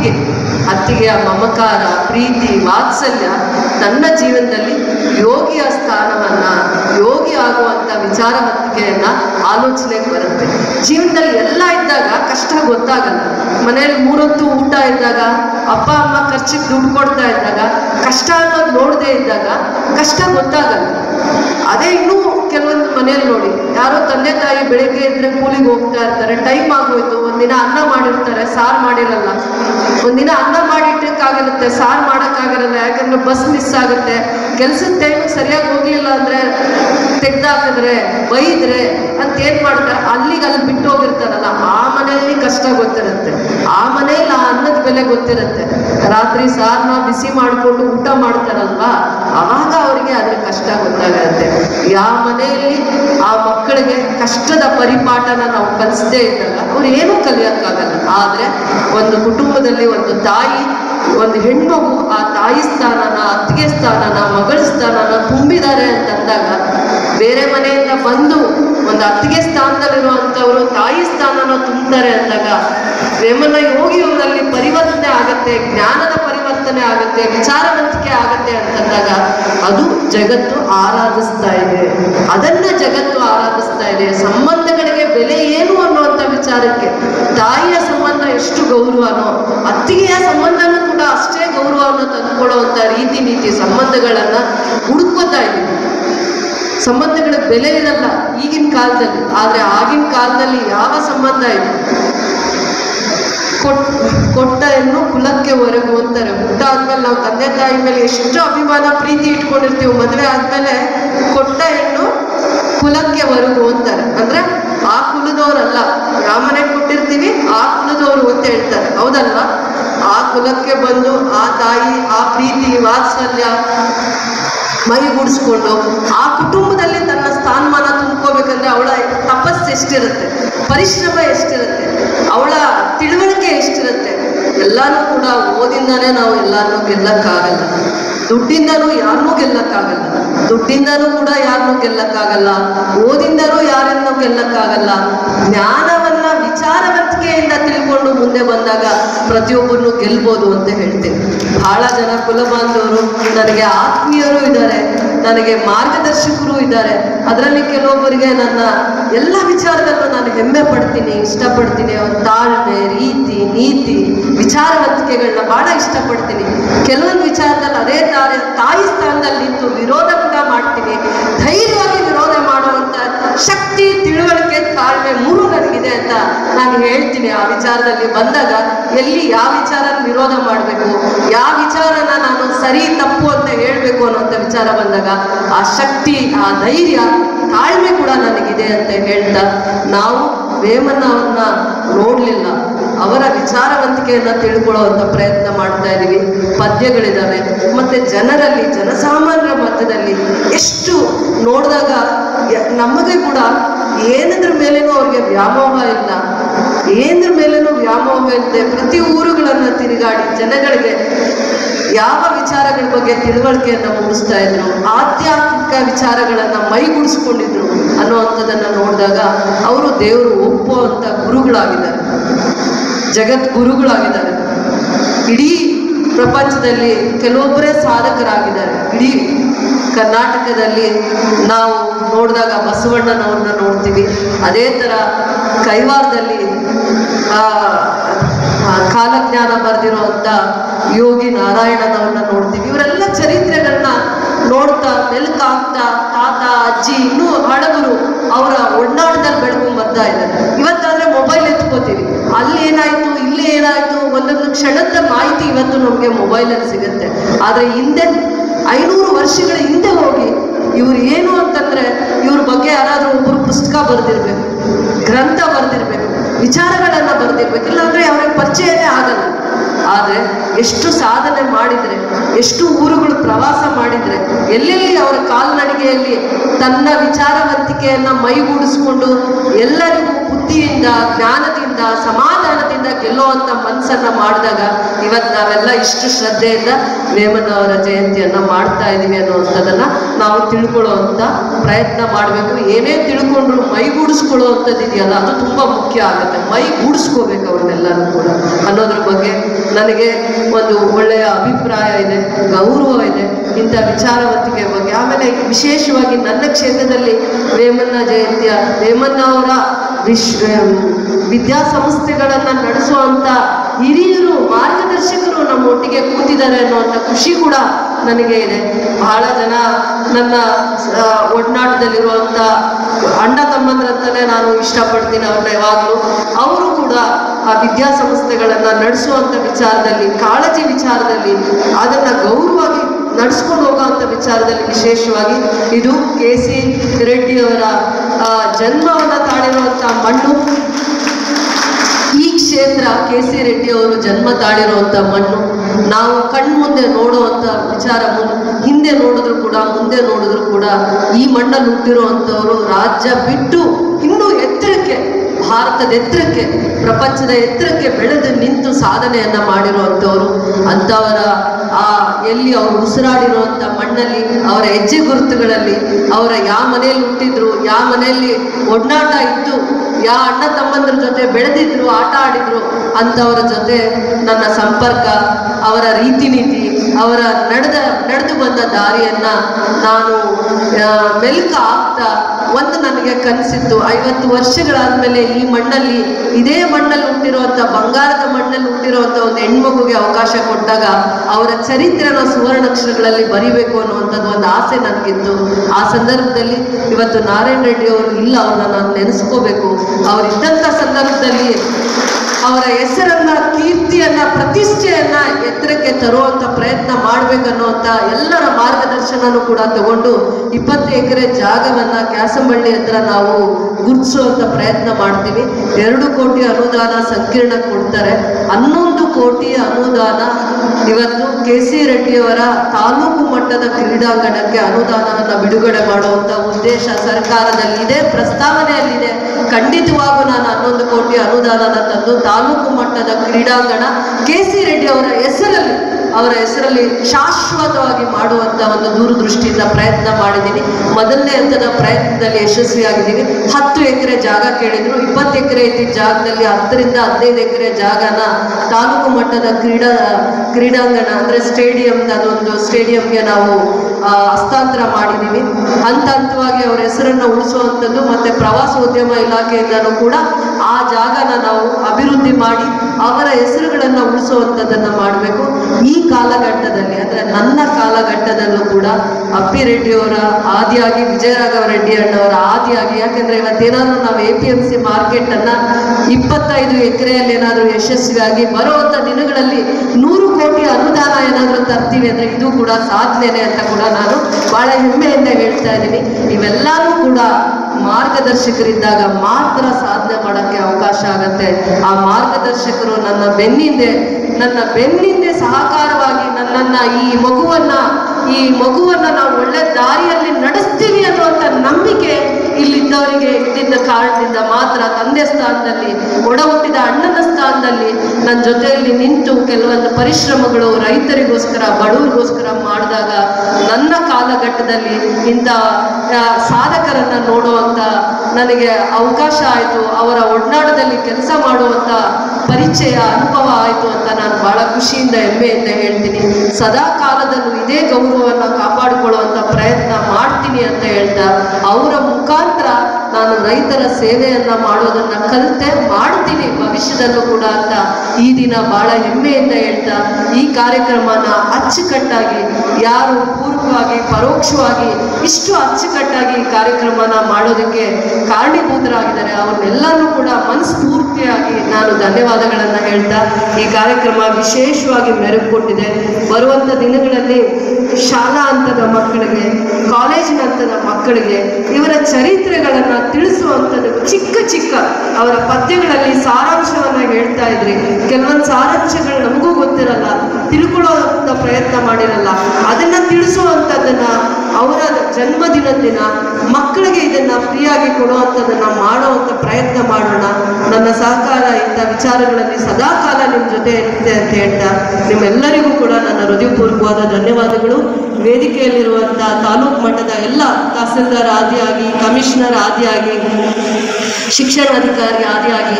ಅತ್ತಿಗೆಯ ಮಮಕಾರ, ಪ್ರೀತಿ, ವಾತ್ಸಲ್ಯ ತನ್ನ ಜೀವನದಲ್ಲಿ ಯೋಗಿಯ ಸ್ಥಾನವನ್ನು, ಯೋಗಿ ಆಗುವಂಥ ವಿಚಾರವಂತಿಕೆಯನ್ನು ಆಲೋಚನೆಗೆ ಬರುತ್ತೆ. ಜೀವನದಲ್ಲಿ ಎಲ್ಲ ಇದ್ದಾಗ ಕಷ್ಟ ಗೊತ್ತಾಗಲ್ಲ. ಮನೆಯಲ್ಲಿ 3 ಹೊತ್ತು ಊಟ ಇದ್ದಾಗ, ಅಪ್ಪ ಅಮ್ಮ ಖರ್ಚಿಗೆ ದುಡ್ಡು ಕೊಡ್ತಾ ಇದ್ದಾಗ, ಕಷ್ಟ ಅನ್ನೋದು ನೋಡದೇ ಇದ್ದಾಗ ಕಷ್ಟ ಗೊತ್ತಾಗಲ್ಲ. ಅದೇ ಇನ್ನೂ ಕೆಲವೊಂದು ಮನೆಯಲ್ಲಿ ನೋಡಿ, ಯಾರೋ ತಂದೆ ತಾಯಿ ಬೆಳಗ್ಗೆ ಇದ್ರೆ ಕೂಲಿಗೆ ಹೋಗ್ತಾ ಇರ್ತಾರೆ, ಟೈಮ್ ಆಗೋಯ್ತು, ಒಂದಿನ ಅನ್ನ ಮಾಡಿರ್ತಾರೆ, ಸಾರು ಮಾಡಿರಲ್ಲ, ಒಂದಿನ ಅನ್ನ ಮಾಡಿಟ್ಟಕ್ಕಾಗಿರುತ್ತೆ, ಸಾರು ಮಾಡೋಕ್ಕಾಗಿರಲ್ಲ, ಯಾಕಂದ್ರೆ ಬಸ್ ಮಿಸ್ ಆಗುತ್ತೆ, ಕೆಲಸದ ಟೈಮಿಗೆ ಸರಿಯಾಗಿ ಹೋಗ್ಲಿಲ್ಲ ಅಂದರೆ ತೆಗ್ದಾಕಿದ್ರೆ, ಬೈದ್ರೆ ಅಂತ ಏನು ಮಾಡ್ತಾರೆ, ಅಲ್ಲಿ ಬಿಟ್ಟು ಹೋಗಿರ್ತಾರಲ್ಲ, ಆ ಮನೆಯಲ್ಲಿ ಕಷ್ಟ ಗೊತ್ತಿರುತ್ತೆ, ಆ ಮನೆಯಲ್ಲಿ ಆ ಅನ್ನದ ಬೆಲೆ ಗೊತ್ತಿರುತ್ತೆ. ರಾತ್ರಿ ಸಾರನ್ನ ಬಿಸಿ ಮಾಡಿಕೊಂಡು ಊಟ ಮಾಡ್ತಾರಲ್ವಾ, ಆವಾಗ ಅವರಿಗೆ ಅದ್ರ ಕಷ್ಟ ಗೊತ್ತಾಗುತ್ತೆ. ಯಾವ ಮನೆಯಲ್ಲಿ ಆ ಮಕ್ಕಳಿಗೆ ಕಷ್ಟದ ಪರಿಪಾಠನ ನಾವು ಕಲಿಸದೇ ಇದ್ದಾಗ ಅವ್ರು ಏನೂ ಕಲಿಯೋಕ್ಕಾಗಲ್ಲ. ಆದರೆ ಒಂದು ಕುಟುಂಬದಲ್ಲಿ ಒಂದು ತಾಯಿ, ಒಂದು ಹೆಣ್ಮಗು ಆ ತಾಯಿ ಸ್ಥಾನನ, ಅತ್ತಿಗೆ ಸ್ಥಾನನ, ಮಗಳ ಸ್ಥಾನನ ತುಂಬಿದ್ದಾರೆ ಅಂತಂದಾಗ, ಬೇರೆ ಮನೆಯಿಂದ ಬಂದು ಒಂದು ಅತ್ತಿಗೆ ಸ್ಥಾನದಲ್ಲಿರುವಂಥವರು ತಾಯಿ ಸ್ಥಾನನ ತುಂಬ್ತಾರೆ ಅಂದಾಗ ವೇಮನ್ನ ಯೋಗಿಯವರಲ್ಲಿ ಪರಿವರ್ತನೆ ಆಗುತ್ತೆ, ಜ್ಞಾನದ ಪರಿವರ್ತನೆ ಆಗುತ್ತೆ, ವಿಚಾರವಂತಿಕೆ ಆಗುತ್ತೆ ಅಂತಂದಾಗ ಅದು ಜಗತ್ತು ಆರಾಧಿಸ್ತಾ ಇದೆ, ಅದನ್ನ ಜಗತ್ತು ಆರಾಧಿಸ್ತಾ ಇದೆ. ಸಂಬಂಧಗಳಿಗೆ ಬೆಲೆ ಏನು ಅನ್ನುವಂಥ ವಿಚಾರಕ್ಕೆ ತಾಯಿಯ ಸಂಬಂಧ ಎಷ್ಟು ಗೌರವನೋ ಅತ್ತಿಗೆಯ ಸಂಬಂಧನೂ ಕೂಡ ಅಷ್ಟೇ ಗೌರವವನ್ನು ತಂದುಕೊಡುವಂಥ ರೀತಿ ನೀತಿ ಸಂಬಂಧಗಳನ್ನ ಹುಡುಕೋತಾ ಇದ್ದೀವಿ. ಸಂಬಂಧಗಳಿಗೆ ಬೆಲೆ ಇರಲ್ಲ ಈಗಿನ ಕಾಲದಲ್ಲಿ, ಆದ್ರೆ ಆಗಿನ ಕಾಲದಲ್ಲಿ ಯಾವ ಸಂಬಂಧ ಇದೆ? ಕೊಟ್ಟ ಹೆಣ್ಣು ಕುಲಕ್ಕೆ ಹೊರಗು ಅಂತಾರೆ. ಹುಟ್ಟ ಆದ್ಮೇಲೆ ನಾವು ತಂದೆ ತಾಯಿ ಮೇಲೆ ಎಷ್ಟು ಅಭಿಮಾನ ಪ್ರೀತಿ ಇಟ್ಕೊಂಡಿರ್ತೀವಿ, ಮದುವೆ ಆದ್ಮೇಲೆ ಕೊಟ್ಟ ಹೆಣ್ಣು ಕುಲಕ್ಕೆ ಹೊರಗು ಅಂತಾರೆ. ಅಂದ್ರೆ ಆ ಕುಲದವ್ರಲ್ಲ, ಯಾವ ಮನೆಗೆ ಕೊಟ್ಟಿರ್ತೀವಿ ಆ ಕುಲದವರು ಅಂತ ಹೇಳ್ತಾರೆ, ಹೌದಲ್ವಾ? ಆ ಕುಲಕ್ಕೆ ಬಂದು ಆ ತಾಯಿ ಆ ಪ್ರೀತಿ ವಾತ್ಸಲ್ಯ ಮೈಗೂಡಿಸ್ಕೊಂಡು ಆ ಕುಟುಂಬದಲ್ಲಿ ತನ್ನ ಸ್ಥಾನಮಾನ ತುಂಬ್ಕೋಬೇಕಂದ್ರೆ ಅವಳ ತಪಸ್ಸು ಎಷ್ಟಿರುತ್ತೆ, ಪರಿಶ್ರಮ ಎಷ್ಟಿರುತ್ತೆ, ಅವಳ ತಿಳುವಳಿಕೆ ಎಷ್ಟಿರುತ್ತೆ. ಎಲ್ಲಾನು ಕೂಡ ಓದಿಂದಾನೇ ನಾವು ಎಲ್ಲಾರನ್ನೂ ಗೆಲ್ಲಕ್ಕಾಗಲ್ಲ, ದುಡ್ಡಿಂದನೂ ಯಾರನ್ನೂ ಗೆಲ್ಲಕ್ಕಾಗಲ್ಲ, ದುಡ್ಡಿಂದನೂ ಕೂಡ ಯಾರನ್ನೂ ಗೆಲ್ಲಕ್ಕಾಗಲ್ಲ, ಓದಿಂದನೂ ಯಾರನ್ನೂ ಗೆಲ್ಲಕ್ಕಾಗಲ್ಲ. ಜ್ಞಾನವನ್ನ ವಿಚಾರವಂತಿಕೆಯಿಂದ ತಿಳ್ಕೊಂಡು ಮುಂದೆ ಬಂದಾಗ ಪ್ರತಿಯೊಬ್ಬರನ್ನು ಗೆಲ್ಬೋದು ಅಂತ ಹೇಳ್ತೇನೆ. ಬಹಳ ಜನ ಕುಲಬಾಂಧವರು ನನಗೆ ಆತ್ಮೀಯರು ಇದ್ದಾರೆ, ನನಗೆ ಮಾರ್ಗದರ್ಶಕರು ಇದ್ದಾರೆ. ಅದರಲ್ಲಿ ಕೆಲವೊಬ್ಬರಿಗೆ ನನ್ನ ಎಲ್ಲ ವಿಚಾರದಲ್ಲೂ ನಾನು ಹೆಮ್ಮೆ ಪಡ್ತೀನಿ, ಇಷ್ಟಪಡ್ತೀನಿ. ಅವ್ರ ತಾಳ್ಮೆ, ರೀತಿ, ನೀತಿ, ವಿಚಾರವಂತಿಕೆಗಳನ್ನ ಬಹಳ ಇಷ್ಟಪಡ್ತೀನಿ. ಕೆಲವೊಂದು ವಿಚಾರದಲ್ಲಿ ಅದೇ ತಾಯಿ ಸ್ಥಾನದಲ್ಲಿ ನಿಂತು ವಿರೋಧ ಕೂಡ ಮಾಡ್ತೀನಿ. ಧೈರ್ಯವಾಗಿ ವಿರೋಧ ಮಾಡುವಂತ ಶಕ್ತಿ, ತಿಳುವಳಿಕೆ, ತಾಳ್ಮೆ ಮೂರು ನನಗಿದೆ ಅಂತ ನಾನು ಹೇಳ್ತೀನಿ. ಆ ವಿಚಾರದಲ್ಲಿ ಬಂದಾಗ ಎಲ್ಲಿ ಯಾವ ವಿಚಾರ ವಿರೋಧ ಮಾಡಬೇಕು, ಯಾವ ವಿಚಾರನ ನಾನು ಸರಿ ತಪ್ಪು ಅಂತ ಹೇಳ್ಬೇಕು ಅನ್ನೋಂಥ ವಿಚಾರ ಬಂದಾಗ ಆ ಶಕ್ತಿ, ಆ ಧೈರ್ಯ, ತಾಳ್ಮೆ ಕೂಡ ನನಗಿದೆ ಅಂತ ಹೇಳ್ತಾ, ನಾವು ವೇಮನ್ನ ಅವ್ರನ್ನ ನೋಡ್ಲಿಲ್ಲ, ಅವರ ವಿಚಾರವಂತಿಕೆಯನ್ನ ತಿಳ್ಕೊಳ್ಳುವಂತ ಪ್ರಯತ್ನ ಮಾಡ್ತಾ ಇದ್ದೀವಿ. ಪದ್ಯಗಳಿದ್ದಾವೆ, ಮತ್ತೆ ಜನರಲ್ಲಿ, ಜನಸಾಮಾನ್ಯರ ಮಧ್ಯದಲ್ಲಿ ಎಷ್ಟು ನೋಡಿದಾಗ ನಮಗೆ ಕೂಡ ಏನದ್ರ ಮೇಲೇನೂ ಅವ್ರಿಗೆ ವ್ಯಾಮೋಹ ಇಲ್ಲ, ಏನದ್ರ ಮೇಲೇನೂ ವ್ಯಾಮೋಹ ಇಲ್ಲದೆ ಪ್ರತಿ ಊರುಗಳನ್ನ ತಿರುಗಾಡಿ ಜನಗಳಿಗೆ ಯಾವ ವಿಚಾರಗಳ ಬಗ್ಗೆ ತಿಳುವಳಿಕೆಯನ್ನ ಮೂಡಿಸ್ತಾ ಇದ್ರು, ಆಧ್ಯಾತ್ಮಿಕ ವಿಚಾರಗಳನ್ನ ಮೈಗೂಡಿಸ್ಕೊಂಡಿದ್ರು ಅನ್ನುವಂಥದ್ದನ್ನ ನೋಡಿದಾಗ ಅವರು ದೇವರು ಒಪ್ಪುವಂತ ಗುರುಗಳಾಗಿದ್ದಾರೆ, ಜಗದ್ಗುರುಗಳಾಗಿದ್ದಾರೆ. ಇಡೀ ಪ್ರಪಂಚದಲ್ಲಿ ಕೆಲವೊಬ್ಬರೇ ಸಾಧಕರಾಗಿದ್ದಾರೆ. ಇಡೀ ಕರ್ನಾಟಕದಲ್ಲಿ ನಾವು ನೋಡಿದಾಗ ಬಸವಣ್ಣನವ್ರನ್ನ ನೋಡ್ತೀವಿ, ಅದೇ ಥರ ಕೈವಾರದಲ್ಲಿ ಕಾಲಜ್ಞಾನ ಬರೆದಿರುವಂಥ ಯೋಗಿ ನಾರಾಯಣನವ್ರನ್ನ ನೋಡ್ತೀವಿ. ಇವರೆಲ್ಲ ಚರಿತ್ರೆಗಳನ್ನ ನೋಡ್ತಾ ಮೆಲ್ಕಾಗ್ತಾ ತಾತ ಅಜ್ಜಿ ಇನ್ನೂ ಹಳಬರು ಅವರ ಒಡನಾಟದಲ್ಲಿ ಬೆಳ್ಕೊಂಡು ಬರ್ತಾ ಇದ್ದಾರೆ. ಇವತ್ತಾದ್ರೆ ಮೊಬೈಲ್ ಎತ್ಕೋತೀವಿ, ಅಲ್ಲಿ ಏನಾಯ್ತು ಇಲ್ಲಿ ಏನಾಯ್ತು ಒಂದೊಂದು ಕ್ಷಣದ ಮಾಹಿತಿ ಇವತ್ತು ನಮಗೆ ಮೊಬೈಲಲ್ಲಿ ಸಿಗುತ್ತೆ. ಆದರೆ ಹಿಂದೆ 500 ವರ್ಷಗಳ ಹಿಂದೆ ಹೋಗಿ ಇವ್ರು ಏನು ಅಂತಂದ್ರೆ ಇವ್ರ ಬಗ್ಗೆ ಯಾರಾದ್ರೂ ಒಬ್ಬರು ಪುಸ್ತಕ ಬರೆದಿರ್ಬೇಕು, ಗ್ರಂಥ ಬರೆದಿರ್ಬೇಕು, ವಿಚಾರಗಳನ್ನ ಬರೆದಿರ್ಬೇಕು, ಇಲ್ಲಾಂದ್ರೆ ಅವ್ರಿಗೆ ಪರಿಚಯನೇ ಆಗಲ್ಲ. ಆದರೆ ಎಷ್ಟು ಸಾಧನೆ ಮಾಡಿದ್ರೆ, ಎಷ್ಟು ಊರುಗಳು ಪ್ರವಾಸ ಮಾಡಿದ್ರೆ, ಎಲ್ಲೆಲ್ಲಿ ಅವರ ಕಾಲ್ನಡಿಗೆಯಲ್ಲಿ ತನ್ನ ವಿಚಾರವಂತಿಕೆಯನ್ನ ಮೈಗೂಡಿಸ್ಕೊಂಡು ಎಲ್ಲರಿಗೂ ಬುದ್ಧಿಯಿಂದ, ಜ್ಞಾನದಿಂದ, ಸಮಾಧಾನದಿಂದ ಗೆಲ್ಲುವಂಥ ಮನಸ್ಸನ್ನ ಮಾಡಿದಾಗ ಇವತ್ತು ನಾವೆಲ್ಲ ಇಷ್ಟು ಶ್ರದ್ಧೆಯಿಂದ ವೇಮನ ಅವರ ಜಯಂತಿಯನ್ನ ಮಾಡ್ತಾ ಇದ್ದೀವಿ ಅನ್ನುವಂಥದ್ದನ್ನ ನಾವು ತಿಳ್ಕೊಳ್ಳುವಂಥ ಪ್ರಯತ್ನ ಮಾಡಬೇಕು. ಏನೇ ತಿಳ್ಕೊಂಡ್ರು ಮೈಗೂಡಿಸ್ಕೊಳ್ಳುವಂಥದ್ದು ಇದೆಯಲ್ಲ, ಅದು ತುಂಬ ಮುಖ್ಯ ಆಗುತ್ತೆ. ಮೈಗೂಡಿಸ್ಕೋಬೇಕು ಅವ್ರನ್ನೆಲ್ಲರೂ ಕೂಡ ಅನ್ನೋದ್ರ ಬಗ್ಗೆ ನನಗೆ ಒಂದು ಒಳ್ಳೆಯ ಅಭಿಪ್ರಾಯ ಇದೆ, ಗೌರವ ಇದೆ ಇಂಥ ವಿಚಾರವಂತಿಕೆ ಬಗ್ಗೆ. ಆಮೇಲೆ ವಿಶೇಷವಾಗಿ ನನ್ನ ಕ್ಷೇತ್ರದಲ್ಲಿ ವೇಮನ್ನ ಜಯಂತಿಯ, ವೇಮನ್ನ ಅವರ ವಿದ್ಯಾಸಂಸ್ಥೆಗಳನ್ನು ನಡೆಸುವಂಥ ಹಿರಿಯರು, ಮಾರ್ಗದರ್ಶಕರು ನಮ್ಮ ಒಟ್ಟಿಗೆ ಕೂತಿದ್ದಾರೆ ಅನ್ನುವಂಥ ಖುಷಿ ಕೂಡ ನನಗೆ ಇದೆ. ಬಹಳ ಜನ ನನ್ನ ಒಡನಾಟದಲ್ಲಿರುವಂಥ ಅಣ್ಣ ತಮ್ಮಂದ್ರಂತಲೇ ನಾನು ಇಷ್ಟಪಡ್ತೀನಿ ಅವ್ರನ್ನ ಯಾವಾಗಲೂ. ಅವರು ಕೂಡ ಆ ವಿದ್ಯಾಸಂಸ್ಥೆಗಳನ್ನು ನಡೆಸುವಂಥ ವಿಚಾರದಲ್ಲಿ, ಕಾಳಜಿ ವಿಚಾರದಲ್ಲಿ, ಅದನ್ನು ಗೌರವವಾಗಿ ನಡೆಸ್ಕೊಂಡು ಹೋಗುವಂಥ ವಿಚಾರದಲ್ಲಿ ವಿಶೇಷವಾಗಿ ಇದು KC ರೆಡ್ಡಿಯವರ ಜನ್ಮವನ್ನು ತಾಳಿರುವಂಥ ಮಣ್ಣು. ಈ ಕ್ಷೇತ್ರ KC ರೆಡ್ಡಿಯವರು ಜನ್ಮ ತಾಳಿರುವಂಥ ಮಣ್ಣು. ನಾವು ಕಣ್ಮುಂದೆ ನೋಡುವಂಥ ವಿಚಾರ, ಹಿಂದೆ ನೋಡಿದ್ರು ಕೂಡ ಮುಂದೆ ನೋಡಿದ್ರು ಕೂಡ ಈ ಮಣ್ಣಲ್ಲಿ ಹುಟ್ಟಿರುವಂಥವರು ರಾಜ್ಯ ಬಿಟ್ಟು ಇನ್ನೂ ಎತ್ತರಕ್ಕೆ, ಭಾರತದ ಎತ್ತರಕ್ಕೆ, ಪ್ರಪಂಚದ ಎತ್ತರಕ್ಕೆ ಬೆಳೆದು ನಿಂತು ಸಾಧನೆಯನ್ನ ಮಾಡಿರುವಂಥವ್ರು. ಅಂಥವರ ಎಲ್ಲಿ ಅವರು ಉಸಿರಾಡಿರುವಂಥ ಮಣ್ಣಲ್ಲಿ, ಅವರ ಹೆಜ್ಜೆ ಗುರುತುಗಳಲ್ಲಿ, ಅವರ ಯಾವ ಮನೆಯಲ್ಲಿ ಹುಟ್ಟಿದ್ರು, ಯಾವ ಮನೆಯಲ್ಲಿ ಒಡನಾಟ ಇತ್ತು, ಯಾವ ಅಣ್ಣ ತಮ್ಮಂದ್ರ ಜೊತೆ ಬೆಳೆದಿದ್ರು, ಆಟ ಆಡಿದ್ರು, ಅಂಥವರ ಜೊತೆ ನನ್ನ ಸಂಪರ್ಕ, ಅವರ ರೀತಿ ನೀತಿ, ಅವರ ನಡೆದು ಬಂದ ದಾರಿಯನ್ನ ನಾನು ಮೆಲ್ಕ ಆಗ್ತಾ ಒಂದು ನನಗೆ ಕನಸಿತ್ತು. 50 ವರ್ಷಗಳಾದ್ಮೇಲೆ ಈ ಮಣ್ಣಲ್ಲಿ, ಇದೇ ಮಣ್ಣಲ್ಲಿ ಹುಟ್ಟಿರುವಂಥ, ಬಂಗಾರದ ಮಣ್ಣಲ್ಲಿ ಹುಟ್ಟಿರುವಂಥ ಒಂದು ಹೆಣ್ಮಗುಗೆ ಅವಕಾಶ ಕೊಟ್ಟಾಗ ಅವರ ಚರಿತ್ರೆನ ಸುವರ್ಣಾಕ್ಷರಗಳಲ್ಲಿ ಬರಿಬೇಕು ಅನ್ನುವಂಥದ್ದು ಒಂದು ಆಸೆ ನನಗಿತ್ತು. ಆ ಸಂದರ್ಭದಲ್ಲಿ ಇವತ್ತು ನಾರಾಯಣ ರೆಡ್ಡಿ ಅವರು ಇಲ್ಲ, ಅವ್ರನ್ನ ನಾನು ನೆನೆಸ್ಕೋಬೇಕು. ಅವರಿದ್ದಂಥ ಸಂದರ್ಭದಲ್ಲಿ ಅವರ ಹೆಸರನ್ನ, ಕೀರ್ತಿಯನ್ನ, ಪ್ರತಿಷ್ಠೆಯನ್ನ ಎತ್ತರಕ್ಕೆ ತರುವಂತ ಪ್ರಯತ್ನ ಮಾಡ್ಬೇಕನ್ನುವಂತ ಎಲ್ಲರ ಮಾರ್ಗದರ್ಶನನೂ ಕೂಡ ತಗೊಂಡು 20 ಎಕರೆ ಜಾಗವನ್ನ ಕ್ಯಾಸಂಬಳ್ಳಿ ಹತ್ರ ನಾವು ಗುರುತಿಸುವಂತ ಪ್ರಯತ್ನ ಮಾಡ್ತೀವಿ. 2 ಕೋಟಿ ಅನುದಾನ ಸಂಕೀರ್ಣ ಕೊಡ್ತಾರೆ. 11 ಕೋಟಿ ಅನುದಾನ ಇವತ್ತು KC ರೆಡ್ಡಿಯವರ ತಾಲೂಕು ಮಟ್ಟದ ಕ್ರೀಡಾಂಗಣಕ್ಕೆ ಅನುದಾನವನ್ನು ಬಿಡುಗಡೆ ಮಾಡುವಂತ ಉದ್ದೇಶ ಸರ್ಕಾರದಲ್ಲಿದೆ, ಪ್ರಸ್ತಾವನೆಯಲ್ಲಿದೆ. ಖಂಡಿತವಾಗೂ ನಾನು 11 ಕೋಟಿ ಅನುದಾನನ ತಂದು ತಾಲೂಕು ಮಟ್ಟದ ಕ್ರೀಡಾಂಗಣ KC ರೆಡ್ಡಿ ಅವರ ಹೆಸರಲ್ಲಿ ಶಾಶ್ವತವಾಗಿ ಮಾಡುವಂತ ಒಂದು ದೂರದೃಷ್ಟಿಯಿಂದ ಪ್ರಯತ್ನ ಮಾಡಿದ್ದೀನಿ. ಮೊದಲನೇ ಹಂತದ ಪ್ರಯತ್ನದಲ್ಲಿ ಯಶಸ್ವಿಯಾಗಿದ್ದೀವಿ. 10 ಎಕರೆ ಜಾಗ ಕೇಳಿದ್ರು. 20 ಎಕರೆ ಇದ್ದ ಜಾಗದಲ್ಲಿ 10 ರಿಂದ 15 ಎಕರೆ ಜಾಗನ ತಾಲೂಕು ಮಟ್ಟದ ಕ್ರೀಡಾಂಗಣ ಅಂದ್ರೆ ಅದೊಂದು ಸ್ಟೇಡಿಯಂಗೆ ನಾವು ಹಸ್ತಾಂತರ ಮಾಡಿದ್ದೀವಿ. ಹಂತ ಹಂತವಾಗಿ ಅವರ ಹೆಸರನ್ನ ಉಳಿಸುವಂಥದ್ದು ಮತ್ತೆ ಪ್ರವಾಸೋದ್ಯಮ ಇಲಾಖೆಯಿಂದನೂ ಕೂಡ ಆ ಜಾಗನ ನಾವು ಅಭಿವೃದ್ಧಿ ಮಾಡಿ ಅವರ ಹೆಸರುಗಳನ್ನ ಉಳಿಸುವಂಥದ್ದನ್ನ ಮಾಡಬೇಕು. ಈ ಕಾಲಘಟ್ಟದಲ್ಲಿ ಅಂದ್ರೆ ನನ್ನ ಕಾಲಘಟ್ಟದಲ್ಲೂ ಕೂಡ ಅಪ್ಪಿ ರೆಡ್ಡಿಯವರ ಆದಿಯಾಗಿ, ವಿಜಯರಾಘವ ರೆಡ್ಡಿ ಅಣ್ಣವರ ಆದಿಯಾಗಿ, ಯಾಕಂದ್ರೆ ಇವತ್ತೇನಾದ್ರೂ ನಾವು APMC ಮಾರ್ಕೆಟ್ ಅನ್ನ 25 ಎಕರೆಯಲ್ಲಿ ಏನಾದ್ರೂ ಯಶಸ್ವಿಯಾಗಿ ಬರುವಂತ ದಿನಗಳಲ್ಲಿ 100 ಕೋಟಿ ಅನುದಾನ ಏನಾದ್ರೂ ತರ್ತೀವಿ ಅಂದ್ರೆ ಇದು ಕೂಡ ಸಾಧನೆನೆ ಅಂತ ಕೂಡ ನಾನು ಬಹಳ ಹೆಮ್ಮೆಯಿಂದ ಹೇಳ್ತಾ ಇದ್ದೀನಿ. ಇವೆಲ್ಲರೂ ಕೂಡ ಮಾರ್ಗದರ್ಶಕರಿದ್ದಾಗ ಮಾತ್ರ ಸಾಧನೆ ಮಾಡೋಕ್ಕೆ ಅವಕಾಶ ಆಗತ್ತೆ. ಆ ಮಾರ್ಗದರ್ಶಕರು ನನ್ನ ಬೆನ್ನಿಂದೆ ಸಹಕಾರವಾಗಿ ನನ್ನನ್ನ ಈ ಮಗುವನ್ನ ನಾವು ಒಳ್ಳೆ ದಾರಿಯಲ್ಲಿ ನಡೆಸ್ತೀವಿ ಅನ್ನುವಂಥ ನಂಬಿಕೆ ಇಲ್ಲಿದ್ದವರಿಗೆ ಇದ್ದಿದ್ದ ಕಾರಣದಿಂದ ಮಾತ್ರ ತಂದೆ ಸ್ಥಾನದಲ್ಲಿ, ಒಡ ಹುಟ್ಟಿದ ಅಣ್ಣನ ಸ್ಥಾನದಲ್ಲಿ ನನ್ನ ಜೊತೆಯಲ್ಲಿ ನಿಂತು ಕೆಲವೊಂದು ಪರಿಶ್ರಮಗಳು ರೈತರಿಗೋಸ್ಕರ, ಬಡವರಿಗೋಸ್ಕರ ಮಾಡಿದಾಗ ನನ್ನ ಕಾಲಘಟ್ಟದಲ್ಲಿ ಇಂಥ ಸಾಧಕರನ್ನ ನೋಡುವಂತ ನನಗೆ ಅವಕಾಶ ಆಯಿತು. ಅವರ ಒಡನಾಟದಲ್ಲಿ ಕೆಲಸ ಮಾಡುವಂತ ಪರಿಚಯ, ಅನುಭವ ಆಯಿತು ಅಂತ ನಾನು ಬಹಳ ಖುಷಿಯಿಂದ, ಹೆಮ್ಮೆಯಿಂದ ಹೇಳ್ತೀನಿ. ಸದಾ ಕಾಲದಲ್ಲೂ ಇದೇ ಗೌರವವನ್ನು ಕಾಪಾಡಿಕೊಳ್ಳುವಂತ ಪ್ರಯತ್ನ ಮಾಡ್ತೀನಿ ಅಂತ ಹೇಳ್ತಾ, ಅವರ ಮುಖಾಂತರ ನಾನು ರೈತರ ಸೇವೆಯನ್ನ ಮಾಡೋದನ್ನ ಕಲಿತೆ, ಮಾಡ್ತೀನಿ ಭವಿಷ್ಯದಲ್ಲೂ ಕೂಡ ಅಂತ ಈ ದಿನ ಬಹಳ ಹೆಮ್ಮೆಯಿಂದ ಹೇಳ್ತಾ, ಈ ಕಾರ್ಯಕ್ರಮನ ಅಚ್ಚುಕಟ್ಟಾಗಿ ಯಾರು ಪೂರ್ವವಾಗಿ ಪರೋಕ್ಷವಾಗಿ ಇಷ್ಟು ಅಚ್ಚುಕಟ್ಟಾಗಿ ಈ ಕಾರ್ಯಕ್ರಮನ ಮಾಡೋದಕ್ಕೆ ಕಾರಣೀಭೂತರಾಗಿದ್ದಾರೆ ಅವ್ರನ್ನೆಲ್ಲರೂ ಕೂಡ ಮನಸ್ಫೂರ್ತಿಯಾಗಿ ನಾನು ಧನ್ಯವಾದಗಳನ್ನು ಹೇಳ್ತಾ, ಈ ಕಾರ್ಯಕ್ರಮ ವಿಶೇಷವಾಗಿ ಮೆರುಗು ಕೊಟ್ಟಿದೆ. ಬರುವಂಥ ದಿನಗಳಲ್ಲಿ ಶಾಲಾ ಹಂತದ ಮಕ್ಕಳಿಗೆ, ಕಾಲೇಜಿನ ಹಂತದ ಮಕ್ಕಳಿಗೆ ಇವರ ಚರಿತ್ರೆಗಳನ್ನು ತಿಳಿಸುವಂಥದ್ದು ಚಿಕ್ಕ ಅವರ ಪದ್ಯಗಳಲ್ಲಿ ಸಾರಾಂಶವನ್ನು ಹೇಳ್ತಾ ಇದ್ರಿ. ಕೆಲವೊಂದು ಸಾರಾಂಶಗಳು ನಮಗೂ ಗೊತ್ತಿರಲ್ಲ, ತಿಳ್ಕೊಳ್ಳೋಂಥ ಪ್ರಯತ್ನ ಮಾಡಿರಲ್ಲ. ಅದನ್ನ ತಿಳಿಸುವಂಥದ್ದನ್ನ ಅವರ ಜನ್ಮದಿನದ ದಿನ ಮಕ್ಕಳಿಗೆ ಇದನ್ನ ಫ್ರೀಯಾಗಿ ಕೊಡುವಂಥದ್ದನ್ನ ಮಾಡುವಂಥ ಪ್ರಯತ್ನ ಮಾಡೋಣ. ನನ್ನ ಸಹಕಾರ ಇಂಥ ವಿಚಾರಗಳಲ್ಲಿ ಸದಾ ಕಾಲ ನಿಮ್ಮ ಜೊತೆ ಇರುತ್ತೆ ಅಂತ ಹೇಳ್ತಾ, ನಿಮ್ಮೆಲ್ಲರಿಗೂ ಕೂಡ ನನ್ನ ಹೃದಯಪೂರ್ವಕವಾದ ಧನ್ಯವಾದಗಳು. ವೇದಿಕೆಯಲ್ಲಿರುವಂಥ ತಾಲೂಕು ಮಟ್ಟದ ಎಲ್ಲ ತಹಸೀಲ್ದಾರ್ ಆದಿಯಾಗಿ, ಕಮಿಷನರ್ ಆದಿಯಾಗಿ, ಶಿಕ್ಷಣಾಧಿಕಾರಿ ಆದಿಯಾಗಿ,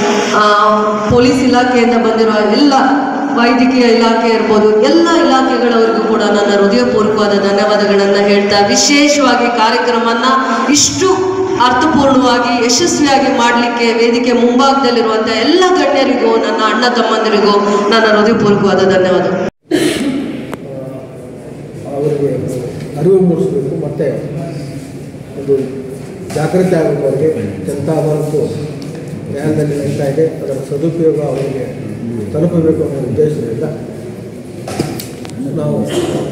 ಪೊಲೀಸ್ ಇಲಾಖೆಯಿಂದ ಬಂದಿರುವ ಎಲ್ಲ, ವೈದ್ಯಕೀಯ ಇಲಾಖೆ ಇರ್ಬೋದು, ಎಲ್ಲ ಇಲಾಖೆಗಳವರಿಗೂ ಕೂಡ ನನ್ನ ಹೃದಯಪೂರ್ವಕವಾದ ಧನ್ಯವಾದಗಳನ್ನು ಹೇಳ್ತಾ, ವಿಶೇಷವಾಗಿ ಕಾರ್ಯಕ್ರಮನ ಇಷ್ಟು ಅರ್ಥಪೂರ್ಣವಾಗಿ ಯಶಸ್ವಿಯಾಗಿ ಮಾಡಲಿಕ್ಕೆ ವೇದಿಕೆ ಮುಂಭಾಗದಲ್ಲಿರುವಂಥ ಎಲ್ಲ ಗಣ್ಯರಿಗೂ, ನನ್ನ ಅಣ್ಣ ತಮ್ಮಂದಿರಿಗೂ ನನ್ನ ಹೃದಯಪೂರ್ವಕವಾದ ಧನ್ಯವಾದ. ಅವರಿಗೆ ಅರಿವು ಮೂಡಿಸಬೇಕು ಮತ್ತು ಒಂದು ಜಾಗೃತಿ ಆಗಬೇಕು. ಅವರಿಗೆ ಜನತಾ ಅದಾಲತ್ತು ನ್ಯಾಯದಲ್ಲಿ ನಡೀತಾ ಇದೆ, ಅದರ ಸದುಪಯೋಗ ಅವರಿಗೆ ತಲುಪಬೇಕು ಅನ್ನೋ ಉದ್ದೇಶದಿಂದ ನಾವು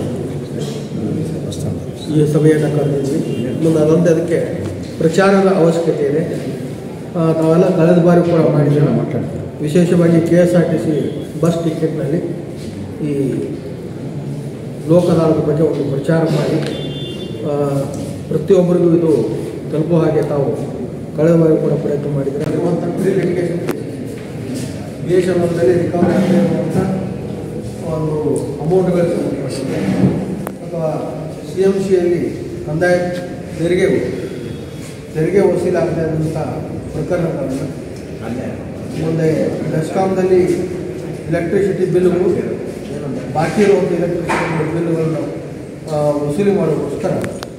ಈ ಸಭೆಯನ್ನು ಕರೆದಿದ್ವಿ. ಮುಂದೆ ಅದೊಂದು ಅದಕ್ಕೆ ಪ್ರಚಾರದ ಅವಶ್ಯಕತೆ ಇದೆ. ನಾವೆಲ್ಲ ಕಳೆದ ಬಾರಿ ಕೂಡ ಮಾಡಿದ್ದೇವೆ. ವಿಶೇಷವಾಗಿ KSRTC ಬಸ್ ಟಿಕೆಟ್ನಲ್ಲಿ ಈ ಲೋಕ ಅದಾಲತ್ ಬಗ್ಗೆ ಒಂದು ಪ್ರಚಾರ ಮಾಡಿ ಪ್ರತಿಯೊಬ್ಬರಿಗೂ ಇದು ತಲುಪುವ ಹಾಗೆ ತಾವು ಕಳೆದ ಬಾರಿ ಕೂಡ ಪ್ರಯತ್ನ ಮಾಡಿದ್ದಾರೆ. ಒಂದು ಪ್ರೀ ಲಿಟಿಗೇಷನ್ ದೇಶದಲ್ಲಿ ರಿಕವರಿ ಆಗಿರುವಂಥ ಒಂದು ಅಮೌಂಟ್ಗಳು ಸಂಬಂಧಪಟ್ಟಿದೆ, ಅಥವಾ CMCಯಲ್ಲಿ ಕಂದಾಯ ತೆರಿಗೆ ವಸೂಲಾಗದಂಥ ಪ್ರಕರಣಗಳನ್ನು, ಮುಂದೆ ಮೆಸ್ಕಾಮ್ದಲ್ಲಿ ಎಲೆಕ್ಟ್ರಿಸಿಟಿ ಬಿಲ್ಗಳು ಬಾಕಿ ಇರುವಂಥ ಎಲೆಕ್ಟ್ರಿಸಿಟಿ ಬಿಲ್ಗಳನ್ನು ವಸೂಲಿ ಮಾಡೋಕ್ಕೋಸ್ಕರ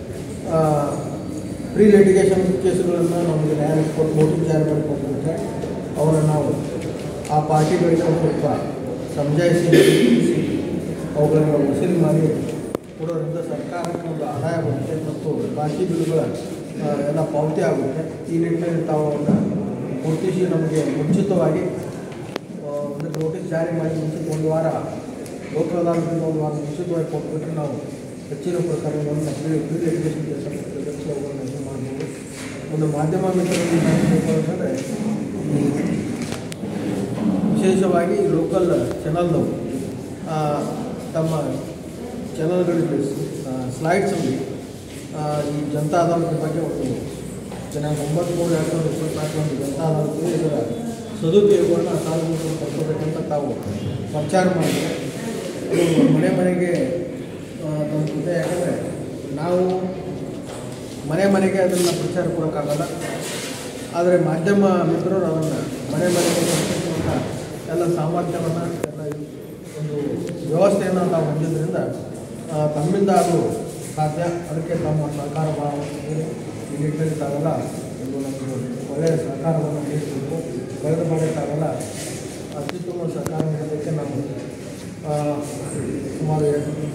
ಪ್ರೀ ಲಿಟಿಗೇಷನ್ ಕೇಸುಗಳನ್ನು ನಮಗೆ ನ್ಯಾಯಾಲಯಕ್ಕೆ ಕೊಟ್ಟು ನೋಟಿಸ್ ಜಾರಿ ಮಾಡಿಕೊಟ್ಟಿರುತ್ತೆ. ಅವರನ್ನು ನಾವು ಆ ಪಾರ್ಟಿಗಳಿಗೆ ಸ್ವಲ್ಪ ಸಮಜಾಯಿಸಿ ಅವುಗಳನ್ನು ವಸೂಲಿ ಮಾಡಿ ಕೊಡೋದ್ರಿಂದ ಸರ್ಕಾರಕ್ಕೆ ಒಂದು ಆದಾಯ ಬರುತ್ತೆ ಮತ್ತು ಬಾಕಿ ಬಿಲ್ಗಳ ಎಲ್ಲ ಪಾವತಿ ಆಗುತ್ತೆ. ಈ ನಿಟ್ಟಿನಲ್ಲಿ ತಾವು ಗುರುತಿಸಿ ನಮಗೆ ಮುಂಚಿತವಾಗಿ ಒಂದು ನೋಟಿಸ್ ಜಾರಿ ಮಾಡಿ ಮುಂಚಿತ ಒಂದು ವಾರ ಲೋಕ ಅದಾಲತ್ನಿಂದ ಒಂದು ವಾರ ಮುಂಚಿತವಾಗಿ ಕೊಟ್ಬಿಟ್ಟು ನಾವು ಹೆಚ್ಚಿನ ಪ್ರಕರಣಗಳನ್ನು ಪ್ರೀ ಲಿಟಿಗೇಷನ್ ಕೆಲಸ ಅವುಗಳನ್ನು ಇದು ಮಾಡ್ಬೋದು. ಒಂದು ಮಾಧ್ಯಮ ಮಿತ್ರರಲ್ಲಿ ಅಂತಂದರೆ ವಿಶೇಷವಾಗಿ ಲೋಕಲ್ ಚಾನಲ್ನವರು ತಮ್ಮ ಚಾನಲ್ಗಳಲ್ಲಿ ಸ್ಲೈಡ್ಸಲ್ಲಿ ಈ ಜನತಾ ಅದಾಲತ್ ಬಗ್ಗೆ ಒಂದು ದಿನಾಂಕ 9/3/2024 ಜನತಾ ಅದಾಲತ್ ಇದರ ಸದುಪಯೋಗವನ್ನು ಸಾರ್ವಜನಿಕರು ಪಡ್ಕೋಬೇಕಂತ ತಾವು ಪ್ರಚಾರ ಮಾಡಿದರೆ ಅದು ಮನೆ ಮನೆಗೆ ತಲುಪುತ್ತೆ. ಯಾಕಂದರೆ ನಾವು ಮನೆ ಮನೆಗೆ ಅದನ್ನು ಪ್ರಚಾರ ಕೊಡೋಕ್ಕಾಗಲ್ಲ. ಆದರೆ ಮಾಧ್ಯಮ ಮಿತ್ರರು ಅದನ್ನು ಮನೆ ಮನೆಗೆ ತಲುಪಿಸುವಂಥ ಎಲ್ಲ ಸಾಮರ್ಥ್ಯವನ್ನು ಎಲ್ಲ ಒಂದು ವ್ಯವಸ್ಥೆಯನ್ನು ನಾವು ಹೊಂದಿದ್ದರಿಂದ ತಮ್ಮಿಂದ ಅದು ಸಾಧ್ಯ. ಅದಕ್ಕೆ ತಮ್ಮ ಸಹಕಾರ ಭಾಳ ಈ ನಿಟ್ಟಿನಲ್ಲಿ ತಾವೆಲ್ಲ ಒಂದು ನಮಗೆ ಒಳ್ಳೆಯ ಸಹಕಾರವನ್ನು ನೀಡಬೇಕು. ಕಳೆದ ಬಾರಿ ತಾವೆಲ್ಲ ಅತ್ಯುತ್ತಮ ಸಹಕಾರ ನೀಡೋದಕ್ಕೆ ನಾವು ಸುಮಾರು